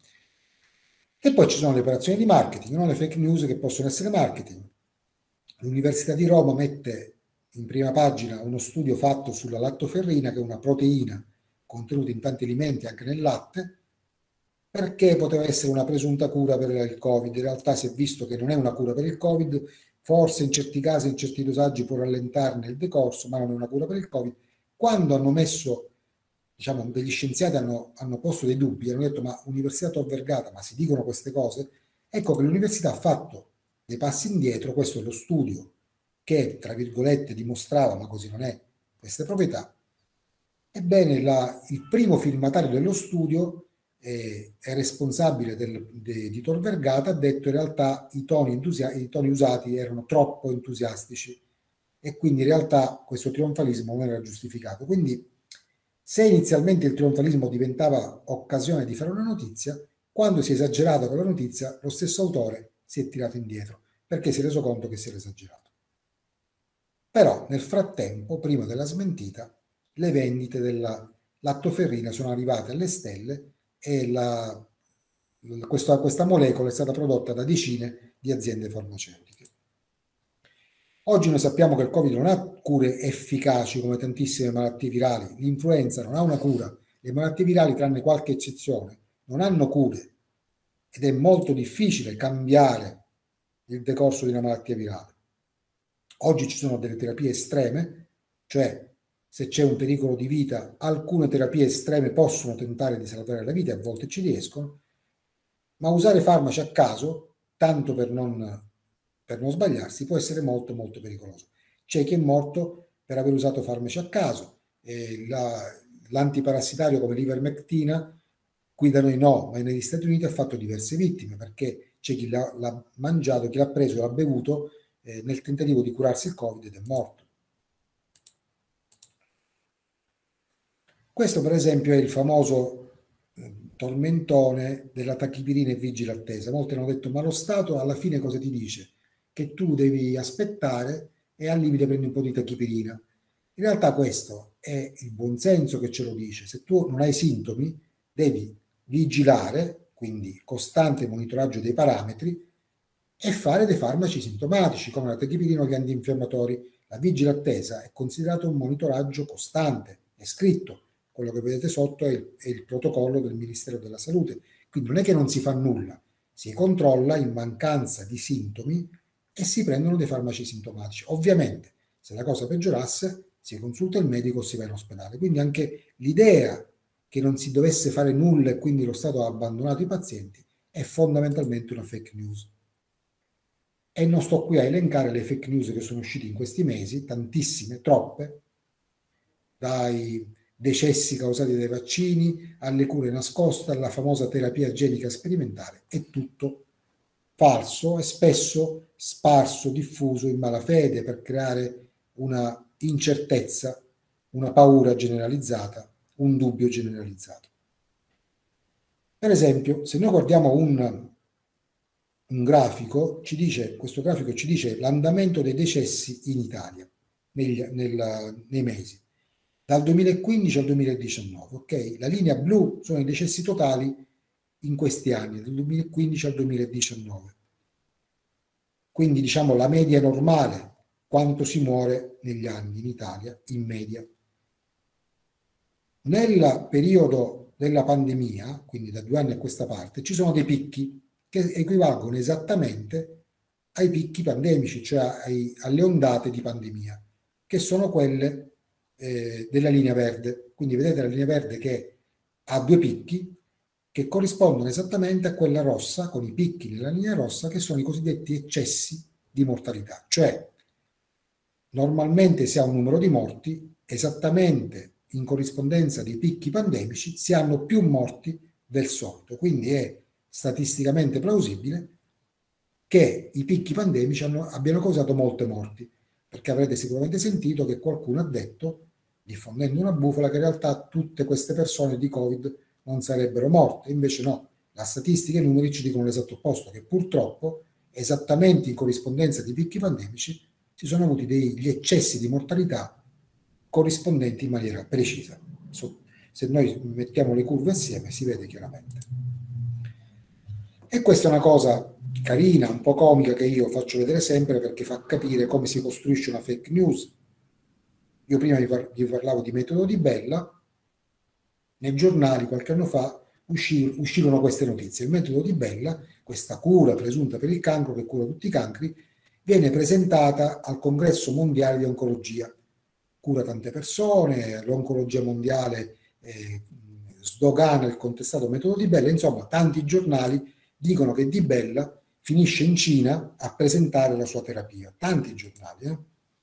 E poi ci sono le operazioni di marketing, non le fake news che possono essere marketing. L'Università di Roma mette in prima pagina uno studio fatto sulla lattoferrina, che è una proteina contenuta in tanti alimenti, anche nel latte, perché poteva essere una presunta cura per il Covid. In realtà si è visto che non è una cura per il Covid, forse in certi casi, in certi dosaggi può rallentarne il decorso, ma non è una cura per il Covid. Quando hanno messo, diciamo, degli scienziati hanno posto dei dubbi, hanno detto ma Università Tor Vergata, ma si dicono queste cose? Ecco che l'università ha fatto dei passi indietro, questo è lo studio che, tra virgolette, dimostrava, ma così non è, queste proprietà. Ebbene, il primo firmatario dello studio è responsabile di Tor Vergata, ha detto in realtà i toni usati erano troppo entusiastici e quindi in realtà questo trionfalismo non era giustificato. Quindi se inizialmente il trionfalismo diventava occasione di fare una notizia, quando si è esagerato con la notizia, lo stesso autore si è tirato indietro perché si è reso conto che si era esagerato. Però nel frattempo, prima della smentita, le vendite della lattoferrina sono arrivate alle stelle e questa molecola è stata prodotta da decine di aziende farmaceutiche. Oggi noi sappiamo che il Covid non ha cure efficaci come tantissime malattie virali, l'influenza non ha una cura, le malattie virali, tranne qualche eccezione, non hanno cure ed è molto difficile cambiare il decorso di una malattia virale. Oggi ci sono delle terapie estreme, cioè se c'è un pericolo di vita, alcune terapie estreme possono tentare di salvare la vita e a volte ci riescono, ma usare farmaci a caso, tanto per non sbagliarsi, può essere molto molto pericoloso. C'è chi è morto per aver usato farmaci a caso, l'antiparassitario come l'ivermectina, qui da noi no, ma negli Stati Uniti ha fatto diverse vittime, perché c'è chi l'ha mangiato, chi l'ha preso, l'ha bevuto nel tentativo di curarsi il Covid ed è morto. Questo per esempio è il famoso tormentone della tachipirina e vigile attesa. Molti hanno detto ma lo Stato alla fine cosa ti dice? Che tu devi aspettare e al limite prendi un po' di tachipirina. In realtà questo è il buonsenso che ce lo dice. Se tu non hai sintomi devi vigilare, quindi costante monitoraggio dei parametri e fare dei farmaci sintomatici come la tachipirina o gli antinfiammatori. La vigile attesa è considerato un monitoraggio costante, è scritto. Quello che vedete sotto è il protocollo del Ministero della Salute. Quindi non è che non si fa nulla, si controlla in mancanza di sintomi e si prendono dei farmaci sintomatici. Ovviamente, se la cosa peggiorasse, si consulta il medico o si va in ospedale. Quindi anche l'idea che non si dovesse fare nulla e quindi lo Stato ha abbandonato i pazienti è fondamentalmente una fake news. E non sto qui a elencare le fake news che sono uscite in questi mesi, tantissime, troppe, dai decessi causati dai vaccini, alle cure nascoste, alla famosa terapia genica sperimentale, è tutto falso e spesso sparso, diffuso in malafede per creare una incertezza, una paura generalizzata, un dubbio generalizzato. Per esempio, se noi guardiamo un grafico, questo grafico ci dice l'andamento dei decessi in Italia nei mesi dal 2015 al 2019, ok? La linea blu sono i decessi totali in questi anni, dal 2015 al 2019. Quindi diciamo la media normale, quanto si muore negli anni in Italia, in media. Nel periodo della pandemia, quindi da 2 anni a questa parte, ci sono dei picchi che equivalgono esattamente ai picchi pandemici, cioè alle ondate di pandemia, che sono quelle della linea verde. Quindi vedete la linea verde che ha 2 picchi che corrispondono esattamente a quella rossa, con i picchi nella linea rossa, che sono i cosiddetti eccessi di mortalità. Cioè, normalmente si ha un numero di morti esattamente in corrispondenza dei picchi pandemici, si hanno più morti del solito. Quindi è statisticamente plausibile che i picchi pandemici abbiano causato molte morti, perché avrete sicuramente sentito che qualcuno ha detto, diffondendo una bufala, che in realtà tutte queste persone di Covid non sarebbero morte. Invece no, la statistica e i numeri ci dicono l'esatto opposto, che purtroppo esattamente in corrispondenza dei picchi pandemici si sono avuti degli eccessi di mortalità corrispondenti in maniera precisa. se noi mettiamo le curve assieme si vede chiaramente. E questa è una cosa carina, un po' comica, che io faccio vedere sempre perché fa capire come si costruisce una fake news. Io prima vi parlavo di metodo Di Bella, nei giornali qualche anno fa uscirono queste notizie. Il metodo Di Bella, questa cura presunta per il cancro che cura tutti i cancri, viene presentata al Congresso Mondiale di Oncologia. Cura tante persone, l'oncologia mondiale sdogana il contestato metodo Di Bella, insomma tanti giornali dicono che Di Bella finisce in Cina a presentare la sua terapia. Tanti giornali,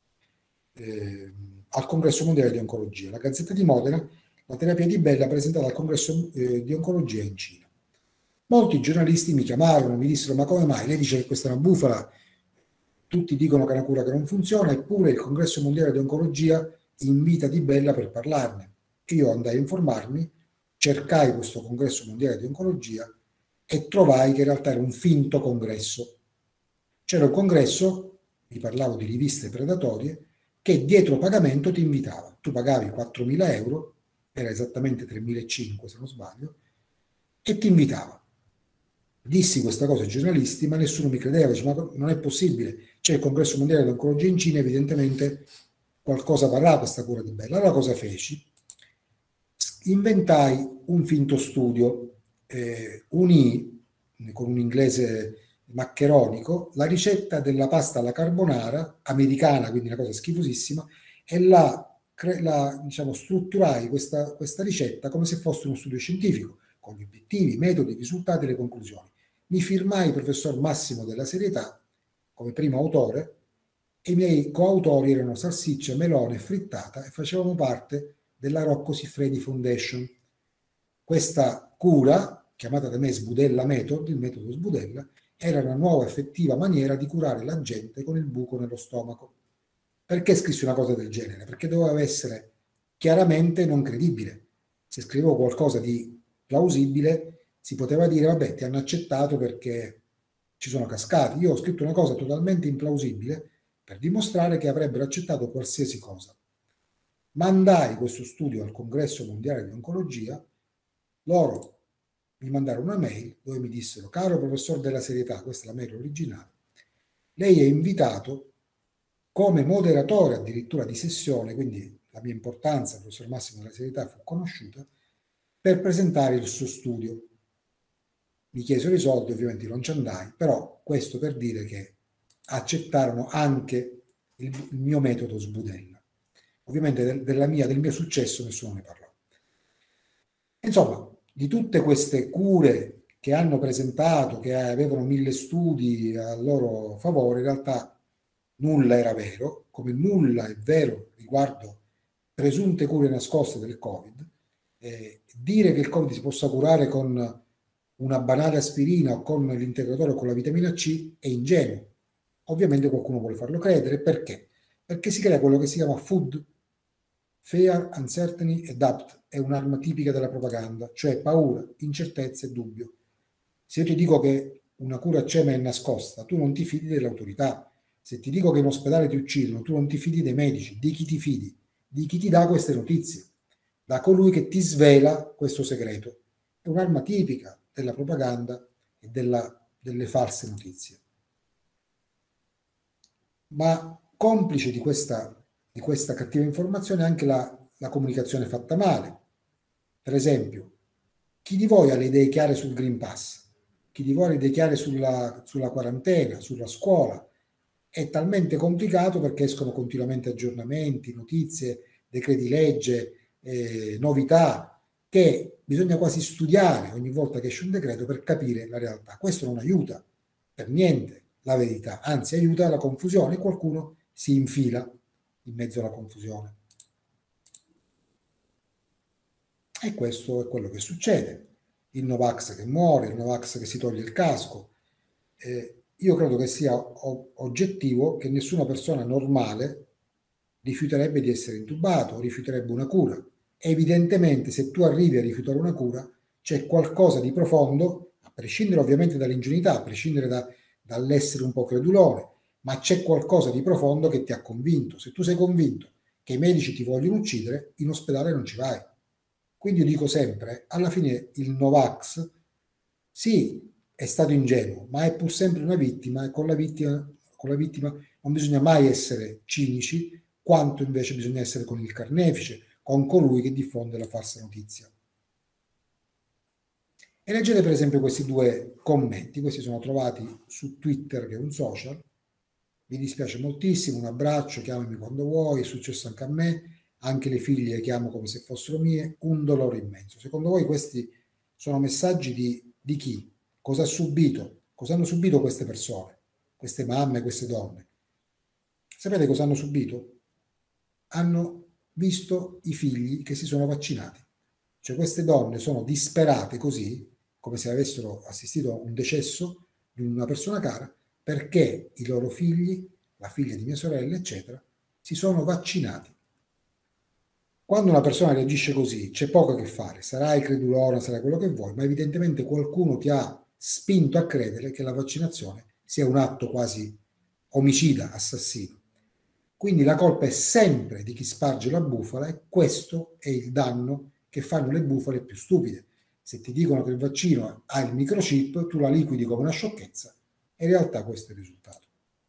al Congresso Mondiale di Oncologia. La Gazzetta di Modena, la terapia Di Bella presentata al Congresso di Oncologia in Cina. Molti giornalisti mi chiamarono, mi dissero: ma come mai? Lei dice che questa è una bufala, tutti dicono che è una cura che non funziona, eppure il Congresso Mondiale di Oncologia invita Di Bella per parlarne. Io andai a informarmi, cercai questo Congresso Mondiale di Oncologia e trovai che in realtà era un finto congresso. C'era un congresso, vi parlavo di riviste predatorie, che dietro pagamento ti invitava. Tu pagavi 4.000 euro, era esattamente 3.500 se non sbaglio, e ti invitava. Dissi questa cosa ai giornalisti, ma nessuno mi credeva, dice: ma non è possibile, c'è il Congresso Mondiale di Oncologia in Cina, evidentemente qualcosa varrà questa cura Di Bella. Allora cosa feci? Inventai un finto studio, unì con un inglese maccheronico la ricetta della pasta alla carbonara americana, quindi una cosa schifosissima, e diciamo, strutturai questa ricetta come se fosse uno studio scientifico, con gli obiettivi, i metodi, i risultati e le conclusioni. Mi firmai il professor Massimo Della Serietà come primo autore e i miei coautori erano Salsiccia, Melone e Frittata, e facevamo parte della Rocco Siffredi Foundation. Questa cura, chiamata da me Sbudella Method, il metodo Sbudella, era una nuova effettiva maniera di curare la gente con il buco nello stomaco. Perché scrissi una cosa del genere? Perché doveva essere chiaramente non credibile. Se scrivevo qualcosa di plausibile, si poteva dire: vabbè, ti hanno accettato perché ci sono cascati. Io ho scritto una cosa totalmente implausibile per dimostrare che avrebbero accettato qualsiasi cosa. Mandai questo studio al Congresso Mondiale di Oncologia, loro mi mandarono una mail dove mi dissero: caro professor Della Serietà, questa è la mail originale, lei è invitato come moderatore addirittura di sessione, quindi la mia importanza, il professor Massimo Della Serietà, fu conosciuta, per presentare il suo studio. Mi chiesero i soldi, ovviamente non ci andai, però questo per dire che accettarono anche il mio metodo Sbudella. Ovviamente del mio successo nessuno ne parlò. Insomma, di tutte queste cure che hanno presentato, che avevano 1000 studi a loro favore, in realtà nulla era vero, come nulla è vero riguardo presunte cure nascoste del Covid. Dire che il Covid si possa curare con una banale aspirina o con l'integratore o con la vitamina C è ingenuo. Ovviamente qualcuno vuole farlo credere. Perché? Perché si crea quello che si chiama food, fear, uncertainty e doubt. È un'arma tipica della propaganda, cioè paura, incertezza e dubbio. Se io ti dico che una cura c'è ma è nascosta, tu non ti fidi dell'autorità. Se ti dico che in ospedale ti uccidono, tu non ti fidi dei medici. Di chi ti fidi? Di chi ti dà queste notizie, da colui che ti svela questo segreto. È un'arma tipica della propaganda e delle false notizie. Ma complice di questa cattiva informazione è anche la comunicazione fatta male. Per esempio, chi di voi ha le idee chiare sul Green Pass? Chi di voi ha le idee chiare sulla quarantena, sulla scuola? È talmente complicato perché escono continuamente aggiornamenti, notizie, decreti legge, novità, che bisogna quasi studiare ogni volta che esce un decreto per capire la realtà. Questo non aiuta per niente la verità, anzi aiuta la confusione, e qualcuno si infila in mezzo alla confusione. E questo è quello che succede. Il Novax che muore, il Novax che si toglie il casco. Io credo che sia oggettivo che nessuna persona normale rifiuterebbe di essere intubato o rifiuterebbe una cura. Evidentemente, se tu arrivi a rifiutare una cura, c'è qualcosa di profondo, a prescindere ovviamente dall'ingenuità, a prescindere dall'essere un po' credulone, ma c'è qualcosa di profondo che ti ha convinto. Se tu sei convinto che i medici ti vogliono uccidere, in ospedale non ci vai. Quindi io dico sempre, alla fine il Novax, sì, è stato ingenuo, ma è pur sempre una vittima e con la vittima non bisogna mai essere cinici, quanto invece bisogna essere con il carnefice, con colui che diffonde la falsa notizia. E leggete per esempio questi due commenti, questi sono trovati su Twitter, che è un social. Mi dispiace moltissimo, un abbraccio, chiamami quando vuoi, è successo anche a me, anche le figlie le chiamo come se fossero mie, un dolore immenso. Secondo voi questi sono messaggi di chi? Cosa ha subito? Cosa hanno subito queste persone, queste mamme, queste donne? Sapete cosa hanno subito? Hanno visto i figli che si sono vaccinati. Cioè queste donne sono disperate così, come se avessero assistito a un decesso di una persona cara, perché i loro figli, la figlia di mia sorella, eccetera, si sono vaccinati. Quando una persona reagisce così, c'è poco a che fare, sarai credulona, sarai quello che vuoi, ma evidentemente qualcuno ti ha spinto a credere che la vaccinazione sia un atto quasi omicida, assassino. Quindi la colpa è sempre di chi sparge la bufala e questo è il danno che fanno le bufale più stupide. Se ti dicono che il vaccino ha il microchip, tu la liquidi come una sciocchezza e in realtà questo è il risultato.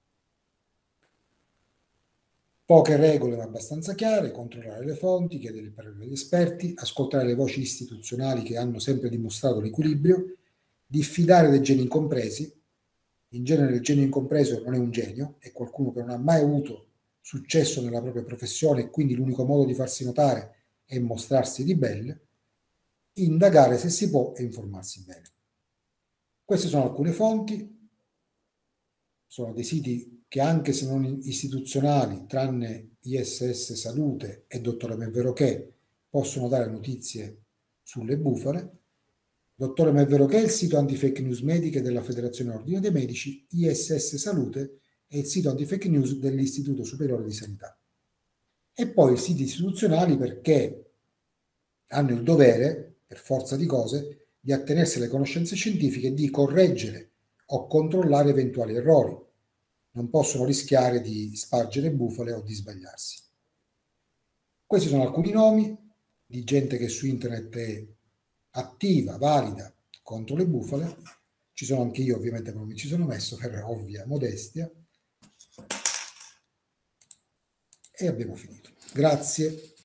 Poche regole ma abbastanza chiare, controllare le fonti, chiedere il parere degli esperti, ascoltare le voci istituzionali che hanno sempre dimostrato l'equilibrio, diffidare dei geni incompresi. In genere il genio incompreso non è un genio, è qualcuno che non ha mai avuto successo nella propria professione e quindi l'unico modo di farsi notare è mostrarsi ribelle, indagare se si può e informarsi bene. Queste sono alcune fonti, sono dei siti che anche se non istituzionali, tranne ISS Salute e Dottore Mevero che, possono dare notizie sulle bufale. Dottore Mevero che è il sito anti-fake news mediche della Federazione Ordine dei Medici, ISS Salute è il sito anti-fake news dell'Istituto Superiore di Sanità. E poi i siti istituzionali perché hanno il dovere, per forza di cose, di attenersi alle conoscenze scientifiche e di correggere o controllare eventuali errori. Non possono rischiare di spargere bufale o di sbagliarsi. Questi sono alcuni nomi di gente che su internet è attiva, valida contro le bufale. Ci sono anche io, ovviamente, non mi ci sono messo per ovvia modestia. E abbiamo finito. Grazie.